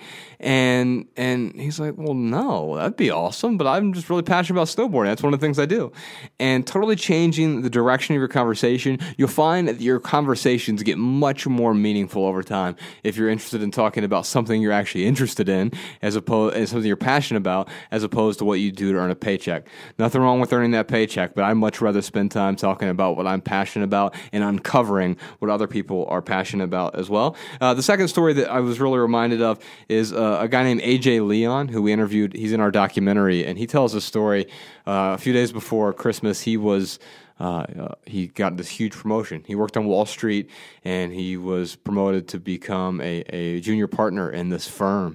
And and he's like, well, no, that'd be awesome, but I'm just really passionate about snowboarding. That's one of the things I do. And totally changing the direction of your conversation, you'll find that your conversations get much more meaningful over time if you're interested in talking about something you're actually interested in, as opposed as something you're passionate about, as opposed to what you do to earn a paycheck. Nothing wrong with earning that paycheck, but I'd much rather spend time talking about what I'm passionate about and uncovering what other people are passionate about as well. Uh, the second story that I was really reminded of is uh, a guy named A J Leon, who we interviewed. He's in our documentary, and he tells a story. Uh, a few days before Christmas, he was uh, uh, he got this huge promotion. He worked on Wall Street, and he was promoted to become a, a junior partner in this firm.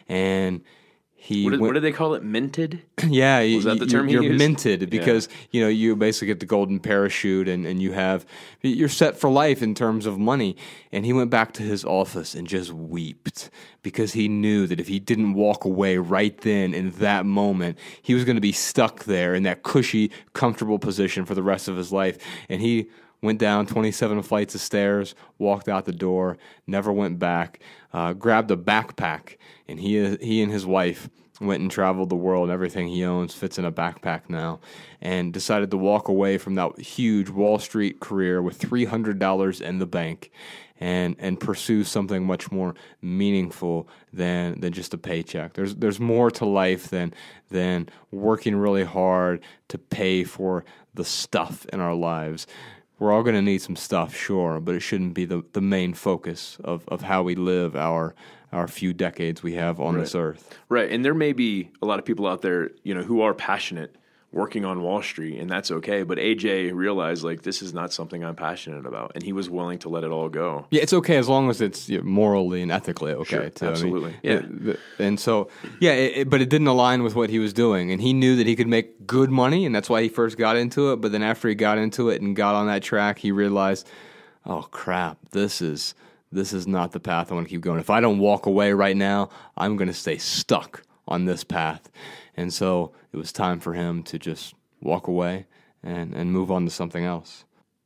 And he what, did, went, what do they call it? Minted? Yeah, was that the term you're, he you're used? minted because yeah. you know you basically get the golden parachute, and, and you have you're set for life in terms of money. And he went back to his office and just wept because he knew that if he didn't walk away right then in that moment, he was going to be stuck there in that cushy, comfortable position for the rest of his life. And he went down twenty-seven flights of stairs, walked out the door, never went back, uh, grabbed a backpack, and he he and his wife went and traveled the world. Everything he owns fits in a backpack now, and decided to walk away from that huge Wall Street career with three hundred dollars in the bank and and pursue something much more meaningful than than just a paycheck. There's there's more to life than than working really hard to pay for the stuff in our lives. We're all going to need some stuff, sure, but it shouldn't be the, the main focus of, of how we live our our few decades we have on right. this earth. Right, and there may be a lot of people out there, you know, who are passionate working on Wall Street, and that's okay. But A J realized, like, this is not something I'm passionate about, and he was willing to let it all go. Yeah, it's okay as long as it's you know, morally and ethically okay. Sure, too. absolutely. I mean, yeah. The, the, and so, yeah, it, it, but it didn't align with what he was doing, and he knew that he could make good money, and that's why he first got into it. But then after he got into it and got on that track, he realized, oh crap, this is this is not the path I want to keep going. If I don't walk away right now, I'm going to stay stuck on this path. And so it was time for him to just walk away and, and move on to something else.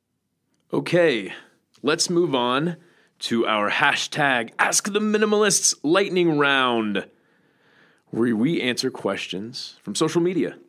Okay, let's move on to our hashtag Ask the Minimalists lightning round, where we answer questions from social media.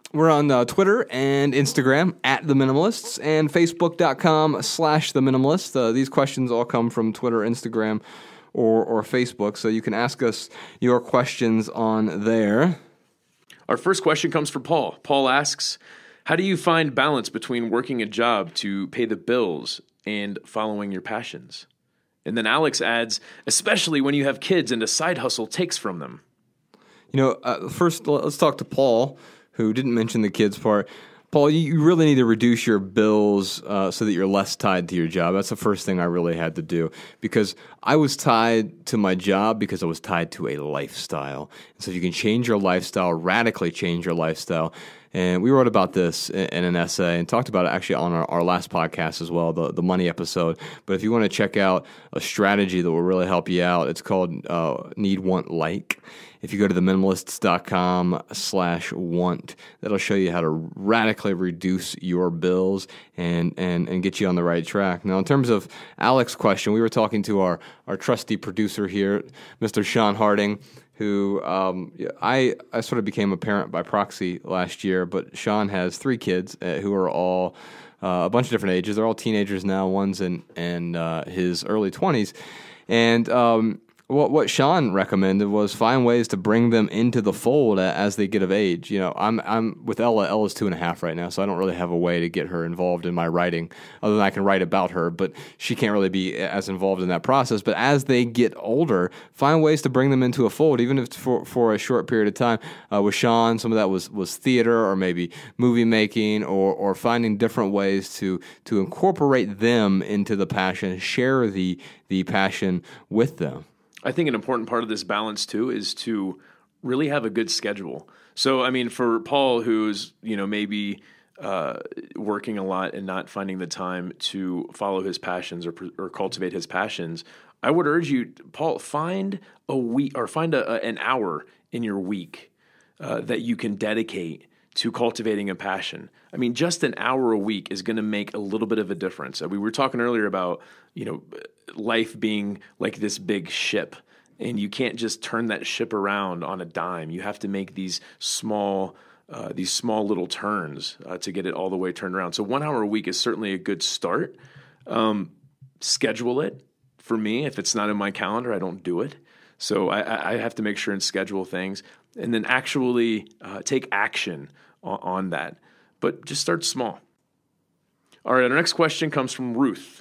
We're on uh, Twitter and Instagram at The Minimalists and Facebook.com slash The Minimalists. Uh, these questions all come from Twitter, Instagram, or, or Facebook, so you can ask us your questions on there. Our first question comes from Paul. Paul asks, how do you find balance between working a job to pay the bills and following your passions? And then Alex adds, especially when you have kids and a side hustle takes from them. You know, uh, first let's talk to Paul, who didn't mention the kids part. Paul, you really need to reduce your bills uh, so that you're less tied to your job. That's the first thing I really had to do, because I was tied to my job because I was tied to a lifestyle. And so if you can change your lifestyle, radically change your lifestyle. And we wrote about this in, in an essay and talked about it actually on our, our last podcast as well, the, the money episode. But if you want to check out a strategy that will really help you out, it's called uh, Need, Want, Like. If you go to the minimalists.com slash want, that'll show you how to radically reduce your bills and, and, and get you on the right track. Now, in terms of Alex's question, we were talking to our, our trusty producer here, Mister Sean Harding, who um, I, I sort of became a parent by proxy last year, but Sean has three kids uh, who are all uh, a bunch of different ages. They're all teenagers now. One's in, in uh, his early twenties. And um, what what Sean recommended was find ways to bring them into the fold as they get of age. You know, I'm I'm with Ella. Ella's two and a half right now, so I don't really have a way to get her involved in my writing, other than I can write about her, but she can't really be as involved in that process. But as they get older, find ways to bring them into a fold, even if it's for, for a short period of time. Uh, with Sean, some of that was, was theater or maybe movie making, or or finding different ways to to incorporate them into the passion, share the the passion with them. I think an important part of this balance too is to really have a good schedule. So, I mean, for Paul, who's, you know, maybe uh, working a lot and not finding the time to follow his passions or, or cultivate his passions, I would urge you, Paul, find a week or find a, a, an hour in your week uh, that you can dedicate to cultivating a passion. I mean, just an hour a week is going to make a little bit of a difference. We were talking earlier about, you know, life being like this big ship, and you can't just turn that ship around on a dime. You have to make these small, uh, these small little turns uh, to get it all the way turned around. So one hour a week is certainly a good start. Um, schedule it. For me, if it's not in my calendar, I don't do it. So I, I have to make sure and schedule things, and then actually uh, take action on, on that. But just start small. All right, our next question comes from Ruth.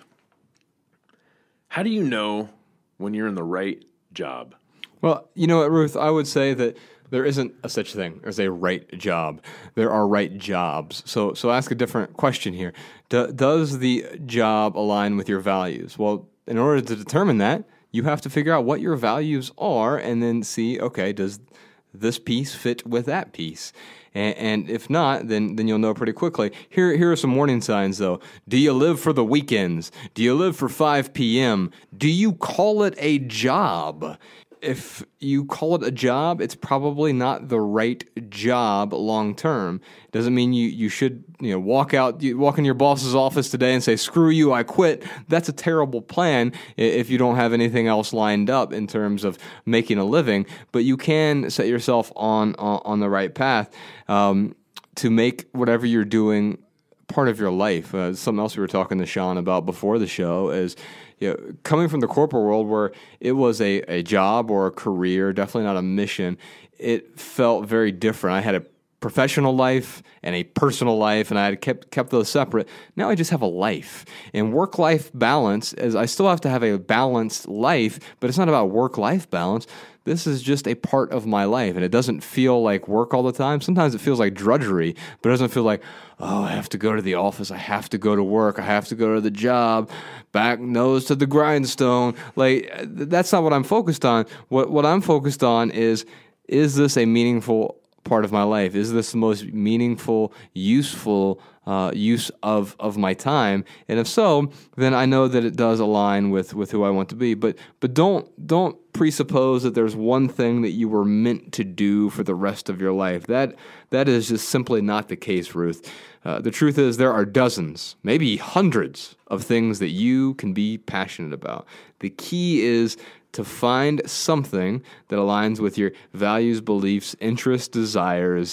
How do you know when you're in the right job? Well, you know what, Ruth, I would say that there isn't a such thing as a right job. There are right jobs. So so ask a different question here. Do, does the job align with your values? Well, in order to determine that, you have to figure out what your values are and then see, okay, does this piece fit with that piece? And, and if not, then then you'll know pretty quickly. Here, here are some warning signs, though. Do you live for the weekends? Do you live for five p.m.? Do you call it a job? If you call it a job, it's probably not the right job long term. Doesn't mean you, you should you know walk out you walk in your boss's office today and say, screw you, I quit. That's a terrible plan if you don't have anything else lined up in terms of making a living. But you can set yourself on on, on the right path um, to make whatever you're doing part of your life. Uh, something else we were talking to Sean about before the show is, you know, coming from the corporate world where it was a, a job or a career, definitely not a mission, it felt very different. I had a professional life and a personal life, and I had kept kept those separate. Now I just have a life. And work-life balance is I still have to have a balanced life, but it's not about work-life balance. This is just a part of my life, and it doesn't feel like work all the time. Sometimes it feels like drudgery, but it doesn't feel like, oh, I have to go to the office, I have to go to work, I have to go to the job, back nose to the grindstone. Like, that's not what I'm focused on. What what I'm focused on is, is this a meaningful part of my life? Is this the most meaningful, useful uh, use of, of my time? And if so, then I know that it does align with, with who I want to be. But but don't don't presuppose that there's one thing that you were meant to do for the rest of your life. That that is just simply not the case, Ruth. Uh, the truth is there are dozens, maybe hundreds of things that you can be passionate about. The key is to find something that aligns with your values, beliefs, interests, desires,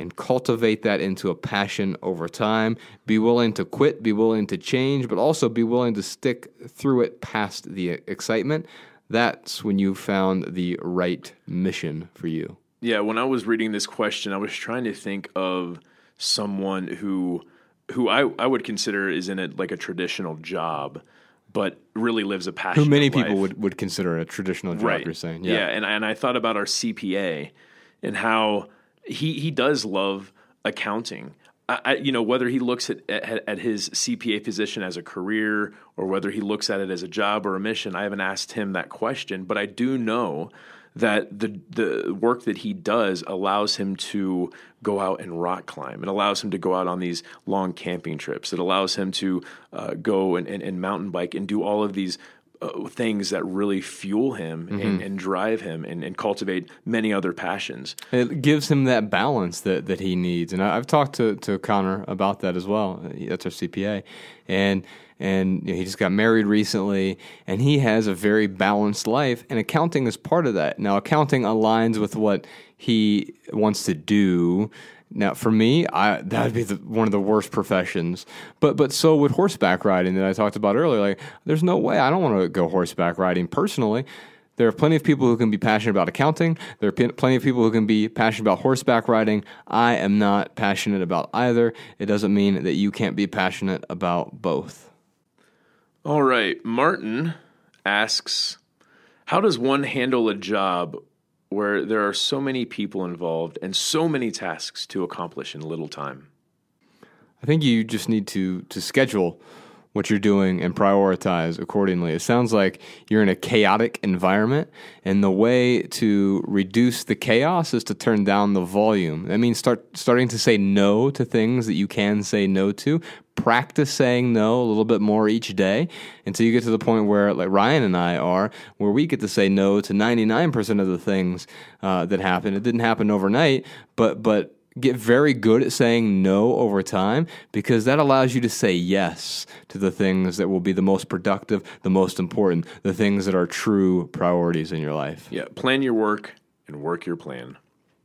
and cultivate that into a passion over time. Be willing to quit, be willing to change, but also be willing to stick through it past the excitement. That's when you found the right mission for you. Yeah, when I was reading this question, I was trying to think of someone who who I, I would consider is in a, like a traditional job, but really lives a passionate Who many life. people would, would consider a traditional job, Right. you're saying. Yeah, Yeah, and, and I thought about our C P A and how he, he does love accounting. I, I, you know, whether he looks at, at at his C P A position as a career or whether he looks at it as a job or a mission, I haven't asked him that question, but I do know that the the work that he does allows him to go out and rock climb. It allows him to go out on these long camping trips. It allows him to uh, go and, and, and mountain bike and do all of these uh, things that really fuel him Mm-hmm. and, and drive him and, and cultivate many other passions. it gives him that balance that, that he needs. And I, I've talked to, to Connor about that as well. That's our C P A. And and you know, he just got married recently, and he has a very balanced life, and accounting is part of that. Now, accounting aligns with what he wants to do. Now, for me, I, that would be the, one of the worst professions. But but so would horseback riding that I talked about earlier. Like, there's no way I don't want to go horseback riding personally. There are plenty of people who can be passionate about accounting. There are p- plenty of people who can be passionate about horseback riding. I am not passionate about either. It doesn't mean that you can't be passionate about both. All right, Martin asks, how does one handle a job where there are so many people involved and so many tasks to accomplish in little time? I think you just need to to schedule what you're doing and prioritize accordingly. It sounds like you're in a chaotic environment, and the way to reduce the chaos is to turn down the volume. That means start starting to say no to things that you can say no to. Practice saying no a little bit more each day until you get to the point where, like Ryan and I are, where we get to say no to ninety-nine percent of the things uh, that happen. It didn't happen overnight, but but get very good at saying no over time, because that allows you to say yes to the things that will be the most productive, the most important, the things that are true priorities in your life. Yeah, plan your work and work your plan.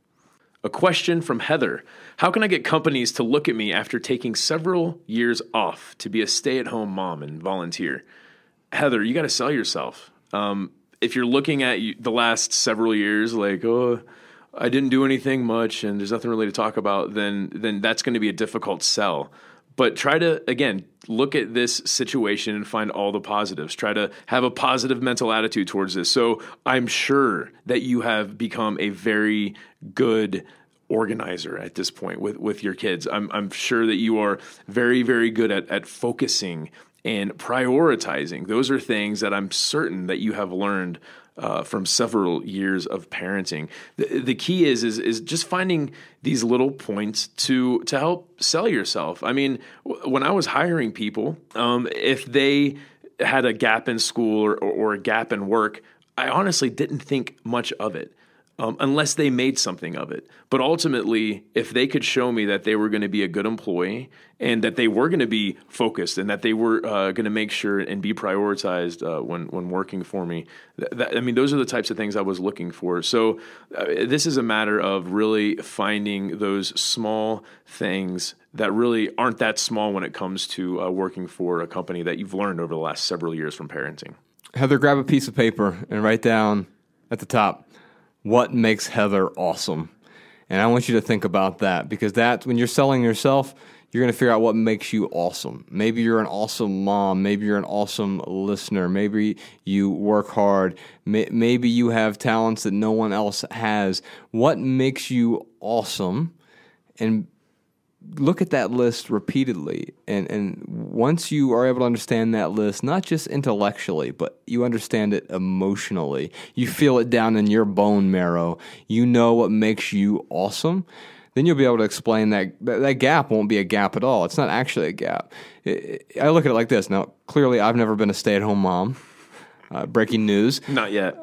A question from Heather. How can I get companies to look at me after taking several years off to be a stay-at-home mom and volunteer? Heather, you got to sell yourself. Um, if you're looking at you, the last several years, like, oh, I didn't do anything much and there's nothing really to talk about, then then that's going to be a difficult sell. But try to, again, look at this situation and find all the positives. Try to have a positive mental attitude towards this. So I'm sure that you have become a very good organizer at this point with, with your kids. I'm I'm sure that you are very, very good at, at focusing and prioritizing. Those are things that I'm certain that you have learned Uh, from several years of parenting. The, the key is, is is just finding these little points to to help sell yourself. I mean, w- when I was hiring people, um, if they had a gap in school or, or, or a gap in work, I honestly didn't think much of it. Um, unless they made something of it. But ultimately, if they could show me that they were going to be a good employee and that they were going to be focused and that they were uh, going to make sure and be prioritized uh, when when working for me, th- that, I mean, those are the types of things I was looking for. So uh, this is a matter of really finding those small things that really aren't that small when it comes to uh, working for a company that you've learned over the last several years from parenting. Heather, grab a piece of paper and write down at the top, what makes Heather awesome? And I want you to think about that, because that, when you're selling yourself, you're going to figure out what makes you awesome. Maybe you're an awesome mom. Maybe you're an awesome listener. Maybe you work hard. Maybe you have talents that no one else has. What makes you awesome? And look at that list repeatedly. And, and once you are able to understand that list, not just intellectually, but you understand it emotionally, you feel it down in your bone marrow, you know what makes you awesome, then you'll be able to explain that that, that gap won't be a gap at all. It's not actually a gap. It, it, I look at it like this. Now, clearly, I've never been a stay-at-home mom. Uh, breaking news. Not yet.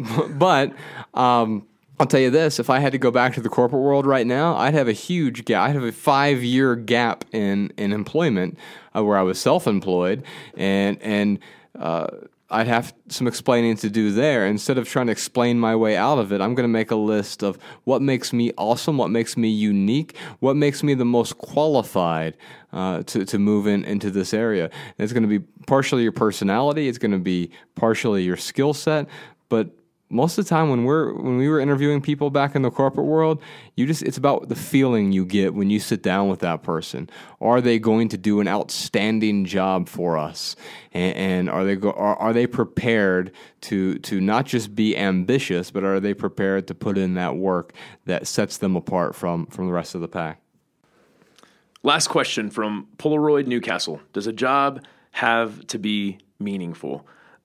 But um, I'll tell you this, if I had to go back to the corporate world right now, I'd have a huge gap. I'd have a five-year gap in, in employment uh, where I was self-employed. And, and uh, I'd have some explaining to do there. Instead of trying to explain my way out of it, I'm going to make a list of what makes me awesome, what makes me unique, what makes me the most qualified uh, to, to move in into this area. And it's going to be partially your personality, it's going to be partially your skill set, but most of the time when we're when we were interviewing people back in the corporate world, you just it's about the feeling you get when you sit down with that person. Are they going to do an outstanding job for us? And, and are they go, are, are they prepared to to not just be ambitious, but are they prepared to put in that work that sets them apart from from the rest of the pack? Last question from Polaroid Newcastle. Does a job have to be meaningful?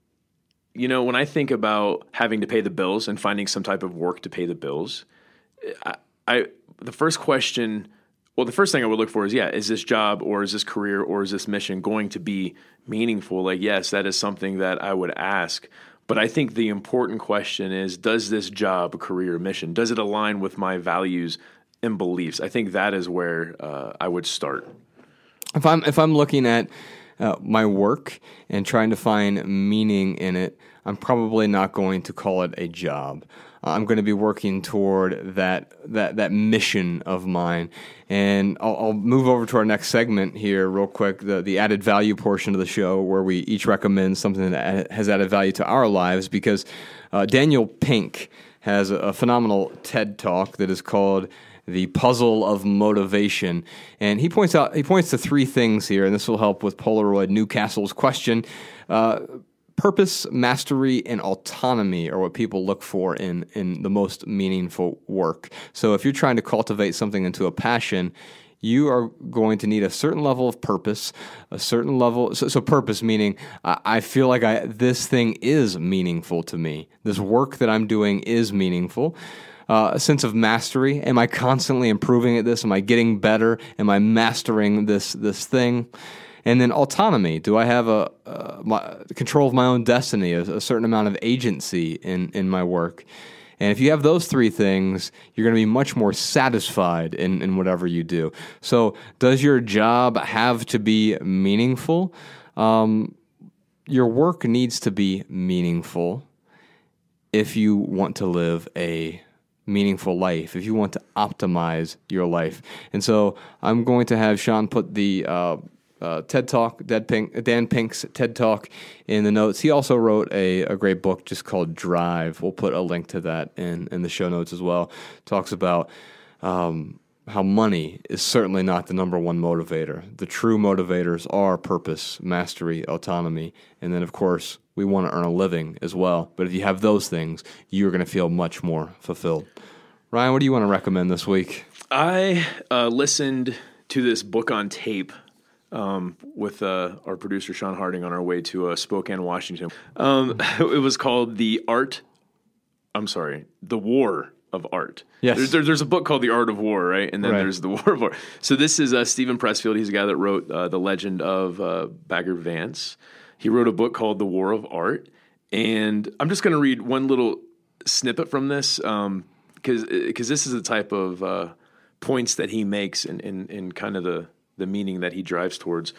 You know, when I think about having to pay the bills and finding some type of work to pay the bills, I, I the first question, well, the first thing I would look for is, yeah, is this job or is this career or is this mission going to be meaningful? Like, yes, that is something that I would ask. But I think the important question is, does this job, career, mission, does it align with my values and beliefs? I think that is where uh, I would start. If I'm if I'm looking at Uh, my work and trying to find meaning in it, I'm probably not going to call it a job. Uh, I'm going to be working toward that that that mission of mine. And I'll, I'll move over to our next segment here real quick, the, the added value portion of the show, where we each recommend something that has added value to our lives, because uh, Daniel Pink has a, a phenomenal TED Talk that is called The Puzzle of Motivation. And he points out, he points to three things here, and this will help with Polaroid Newcastle's question. Uh, purpose, mastery, and autonomy are what people look for in, in the most meaningful work. So if you're trying to cultivate something into a passion, you are going to need a certain level of purpose, a certain level, so, so purpose meaning I, I feel like I, this thing is meaningful to me. This work that I'm doing is meaningful. Uh, a sense of mastery. Am I constantly improving at this? Am I getting better? Am I mastering this this thing? And then autonomy. Do I have a, a my, control of my own destiny, a, a certain amount of agency in, in my work? And if you have those three things, you're going to be much more satisfied in, in whatever you do. So does your job have to be meaningful? Um, your work needs to be meaningful if you want to live a meaningful life, if you want to optimize your life. And so I'm going to have Sean put the uh, uh, TED Talk, Dan, Pink, Dan Pink's TED Talk in the notes. He also wrote a, a great book just called Drive. We'll put a link to that in, in the show notes as well. Talks about um, how money is certainly not the number one motivator. The true motivators are purpose, mastery, autonomy, and then, of course, we want to earn a living as well. But if you have those things, you're going to feel much more fulfilled. Ryan, what do you want to recommend this week? I uh, listened to this book on tape um, with uh, our producer, Sean Harding, on our way to uh, Spokane, Washington. Um, it was called The Art, I'm sorry, The War of Art. Yes. There's, there, there's a book called The Art of War, right? And then right. there's The War of Art. So this is uh, Stephen Pressfield. He's the guy that wrote uh, The Legend of uh, Bagger Vance. He wrote a book called The War of Art, and I'm just going to read one little snippet from this um, because because this is the type of uh, points that he makes and in, in, in kind of the, the meaning that he drives towards.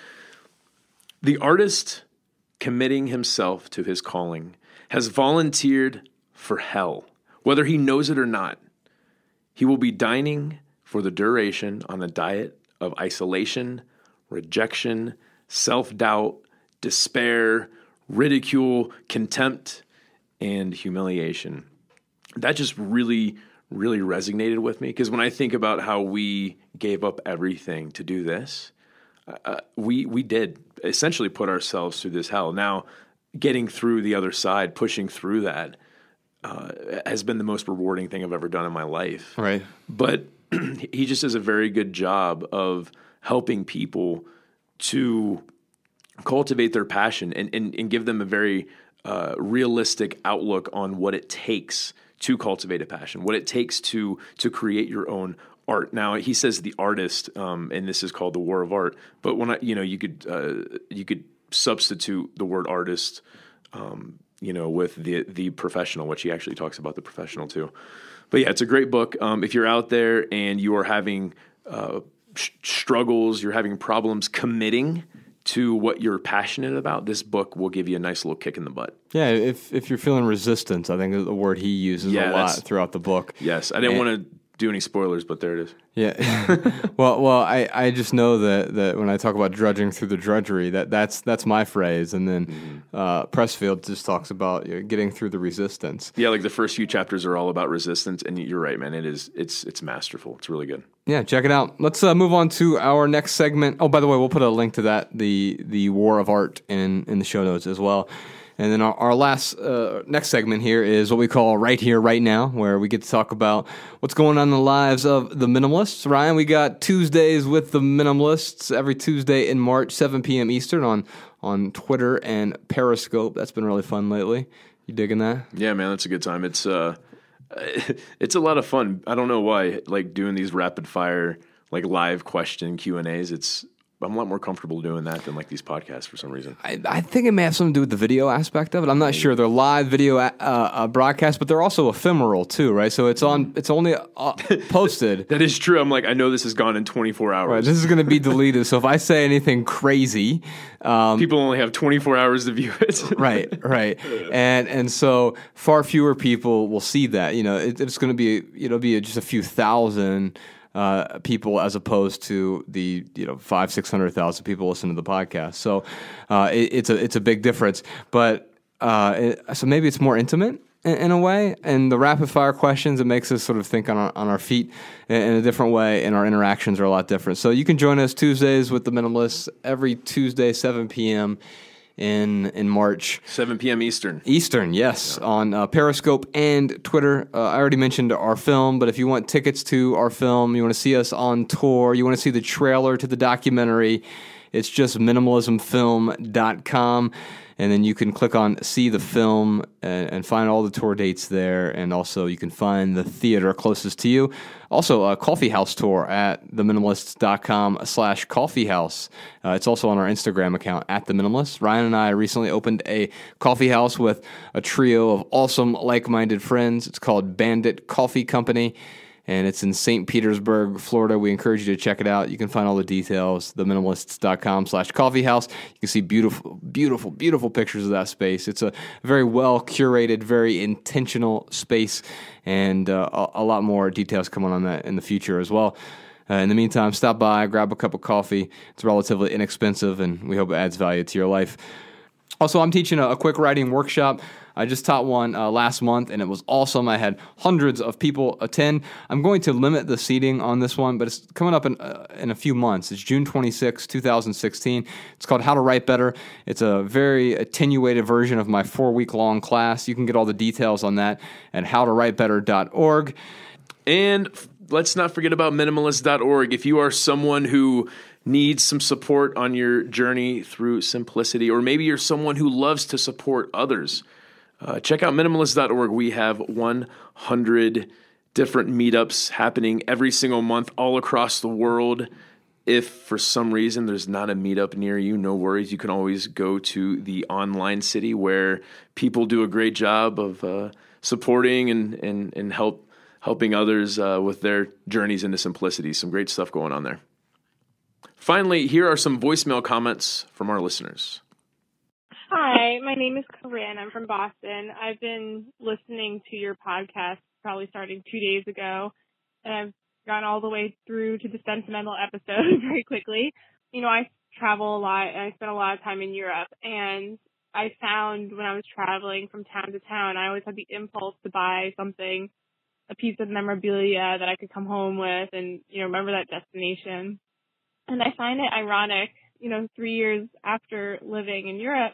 The artist, committing himself to his calling, has volunteered for hell, whether he knows it or not. He will be dining for the duration on a diet of isolation, rejection, self-doubt, despair, ridicule, contempt, and humiliation. That just really, really resonated with me, because when I think about how we gave up everything to do this, uh, we we did essentially put ourselves through this hell. Now, getting through the other side, pushing through that, uh, has been the most rewarding thing I've ever done in my life. Right. But he just does a very good job of helping people to cultivate their passion and, and, and give them a very uh, realistic outlook on what it takes to cultivate a passion, what it takes to to create your own art. Now, he says the artist, um, and this is called The War of Art. But when I, you know, you could uh, you could substitute the word artist, um, you know, with the the professional, which he actually talks about the professional too. But yeah, it's a great book. Um, if you're out there and you are having uh, sh- struggles, you're having problems committing to what you're passionate about, this book will give you a nice little kick in the butt. Yeah, if if you're feeling resistance, I think is the word he uses Yeah, a lot throughout the book. Yes, I didn't And- want to do any spoilers, but there it is. Yeah. well, well, I, I just know that, that when I talk about drudging through the drudgery, that that's that's my phrase, and then mm-hmm. uh, Pressfield just talks about you know, getting through the resistance. Yeah, like the first few chapters are all about resistance, and you're right, man. It is it's it's masterful. It's really good. Yeah, check it out. Let's uh, move on to our next segment. Oh, by the way, we'll put a link to that, the the War of Art, in in the show notes as well. And then our, our last, uh, next segment here is what we call Right Here, Right Now, where we get to talk about what's going on in the lives of the minimalists. Ryan, we got Tuesdays with the Minimalists every Tuesday in March, seven p.m. Eastern on, on Twitter and Periscope. That's been really fun lately. You digging that? Yeah, man, that's a good time. It's uh, it's a lot of fun. I don't know why, like doing these rapid fire, like live question Q and A's. It's I'm a lot more comfortable doing that than like these podcasts for some reason. I, I think it may have something to do with the video aspect of it. I'm not sure. They're live video uh, uh, broadcasts, but they're also ephemeral too, right? So it's on. It's only uh, posted. That is true. I'm like, I know this has gone in twenty-four hours. Right, this is going to be deleted. So if I say anything crazy, um, people only have twenty-four hours to view it. right, right, and and so far fewer people will see that. You know, it, it's going to be it'll be just a few thousand. Uh, people as opposed to the you know five six hundred thousand people listen to the podcast, so uh, it, it's a it's a big difference. But uh, it, so maybe it's more intimate in, in a way, and the rapid fire questions it makes us sort of think on our, on our feet in, in a different way, and our interactions are a lot different. So you can join us Tuesdays with the Minimalists every Tuesday seven p.m. in in March. seven p.m. Eastern. Eastern, yes, yeah. on uh, Periscope and Twitter. Uh, I already mentioned our film, but if you want tickets to our film, you want to see us on tour, you want to see the trailer to the documentary, it's just minimalism film dot com. And then you can click on See the Film and, and find all the tour dates there. And also you can find the theater closest to you. Also, a coffee house tour at the minimalists dot com slash coffee house. Uh, it's also on our Instagram account, at The Minimalists. Ryan and I recently opened a coffee house with a trio of awesome, like-minded friends. It's called Bandit Coffee Company. And it's in Saint Petersburg, Florida. We encourage you to check it out. You can find all the details, the minimalists dot com slash coffee house. You can see beautiful, beautiful, beautiful pictures of that space. It's a very well-curated, very intentional space, and uh, a, a lot more details coming on that in the future as well. Uh, in the meantime, stop by, grab a cup of coffee. It's relatively inexpensive, and we hope it adds value to your life. Also, I'm teaching a, a quick writing workshop. I just taught one uh, last month, and it was awesome. I had hundreds of people attend. I'm going to limit the seating on this one, but it's coming up in, uh, in a few months. It's June twenty-sixth, twenty sixteen. It's called How to Write Better. It's a very attenuated version of my four-week-long class. You can get all the details on that at how to write better dot org. And let's not forget about minimalist dot org. If you are someone who needs some support on your journey through simplicity, or maybe you're someone who loves to support others, Uh, check out minimalist dot org. We have one hundred different meetups happening every single month all across the world. If for some reason there's not a meetup near you, no worries. You can always go to the online city where people do a great job of uh, supporting and, and, and help helping others uh, with their journeys into simplicity. Some great stuff going on there. Finally, here are some voicemail comments from our listeners. Hi, my name is Corinne. I'm from Boston. I've been listening to your podcast probably starting two days ago, and I've gone all the way through to the sentimental episode very quickly. You know, I travel a lot, and I spend a lot of time in Europe, and I found when I was traveling from town to town, I always had the impulse to buy something, a piece of memorabilia that I could come home with and, you know, remember that destination. And I find it ironic, you know, three years after living in Europe,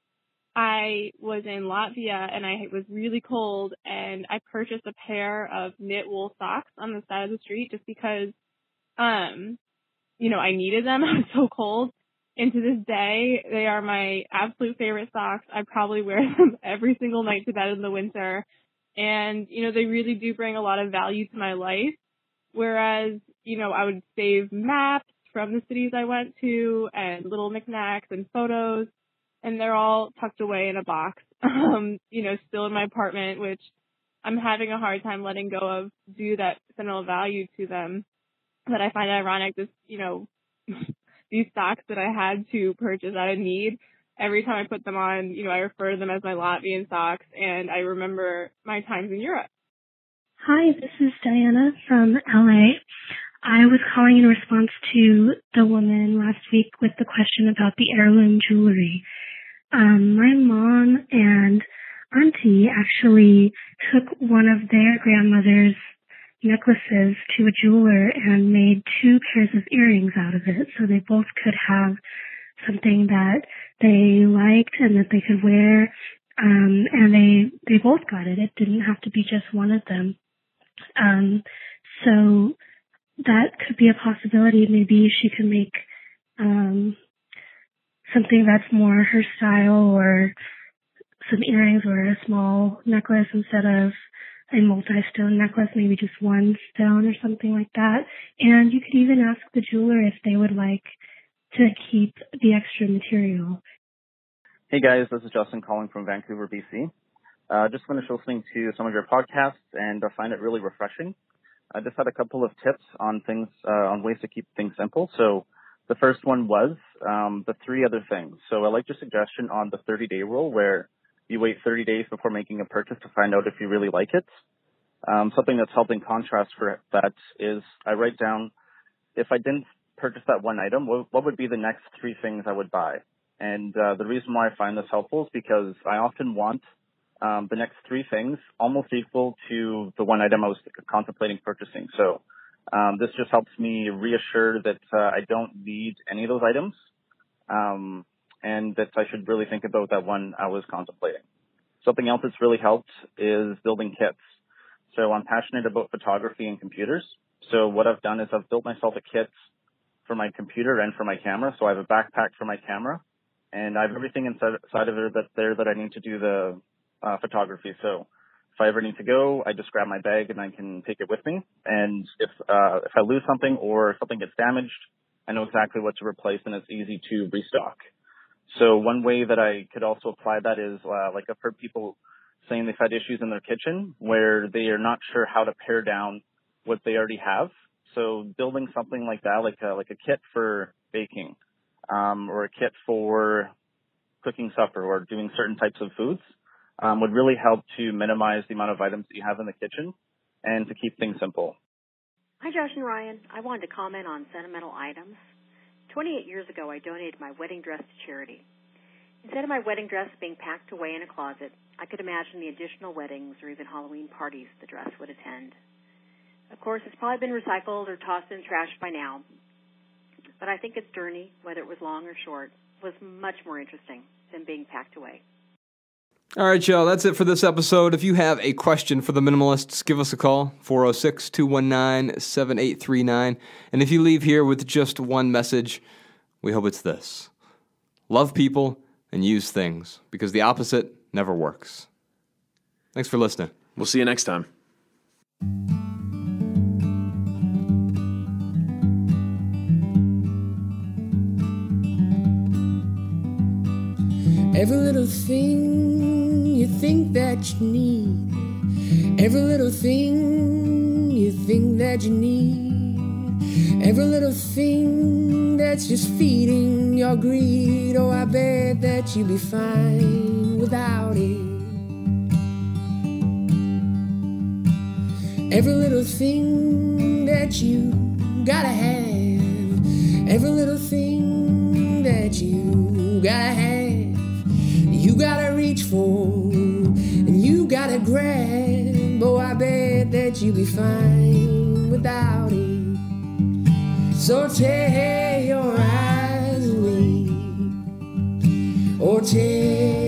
I was in Latvia and I was really cold, and I purchased a pair of knit wool socks on the side of the street just because, um, you know, I needed them. I was so cold. And to this day, they are my absolute favorite socks. I probably wear them every single night to bed in the winter. And, you know, they really do bring a lot of value to my life. Whereas, you know, I would save maps from the cities I went to and little knickknacks and photos, and they're all tucked away in a box, um, you know, still in my apartment, which I'm having a hard time letting go of due to that sentimental value to them. But I find it ironic this, you know, these socks that I had to purchase out of need. Every time I put them on, you know, I refer to them as my Latvian socks, and I remember my times in Europe. Hi, this is Diana from L A. I was calling in response to the woman last week with the question about the heirloom jewelry. Um, my mom and auntie actually took one of their grandmother's necklaces to a jeweler and made two pairs of earrings out of it, so they both could have something that they liked and that they could wear, um, and they they both got it. It didn't have to be just one of them. Um, so that could be a possibility. Maybe she could make um, something that's more her style, or some earrings or a small necklace instead of a multi-stone necklace, maybe just one stone or something like that. And you could even ask the jeweler if they would like to keep the extra material. Hey guys, this is Justin calling from Vancouver, B C. Uh, just finished listening to some of your podcasts and I find it really refreshing. I just had a couple of tips on things, uh, on ways to keep things simple. So the first one was um, the three other things. So I liked your suggestion on the thirty-day rule, where you wait thirty days before making a purchase to find out if you really like it. Um, something that's helped in contrast for that is I write down, if I didn't purchase that one item, what, what would be the next three things I would buy? And uh, the reason why I find this helpful is because I often want um, the next three things almost equal to the one item I was contemplating purchasing. So um, this just helps me reassure that uh, I don't need any of those items, um, and that I should really think about that one I was contemplating. Something else that's really helped is building kits. So I'm passionate about photography and computers. So what I've done is I've built myself a kit for my computer and for my camera. So I have a backpack for my camera, and I have everything inside of it that there that I need to do the uh, photography. So if I ever need to go, I just grab my bag and I can take it with me. And if uh, if I lose something or something gets damaged, I know exactly what to replace, and it's easy to restock. So one way that I could also apply that is, uh, like I've heard people saying they've had issues in their kitchen where they are not sure how to pare down what they already have. So building something like that, like a, like a kit for baking, um, or a kit for cooking supper or doing certain types of foods, um, would really help to minimize the amount of items that you have in the kitchen and to keep things simple. Hi, Josh and Ryan. I wanted to comment on sentimental items. twenty-eight years ago, I donated my wedding dress to charity. Instead of my wedding dress being packed away in a closet, I could imagine the additional weddings or even Halloween parties the dress would attend. Of course, it's probably been recycled or tossed in the trash by now, but I think its journey, whether it was long or short, was much more interesting than being packed away. All right, y'all, that's it for this episode. If you have a question for the Minimalists, give us a call, four oh six, two one nine, seven eight three nine. And if you leave here with just one message, we hope it's this: love people and use things, because the opposite never works. Thanks for listening. We'll see you next time. Every little thing you think that you need, every little thing you think that you need, every little thing that's just feeding your greed. Oh, I bet that you'd be fine without it. Every little thing that you gotta have, every little thing that you gotta have, you gotta reach for, and you gotta grab. Oh, I bet that you'll be fine without it. So tear your eyes away, or tear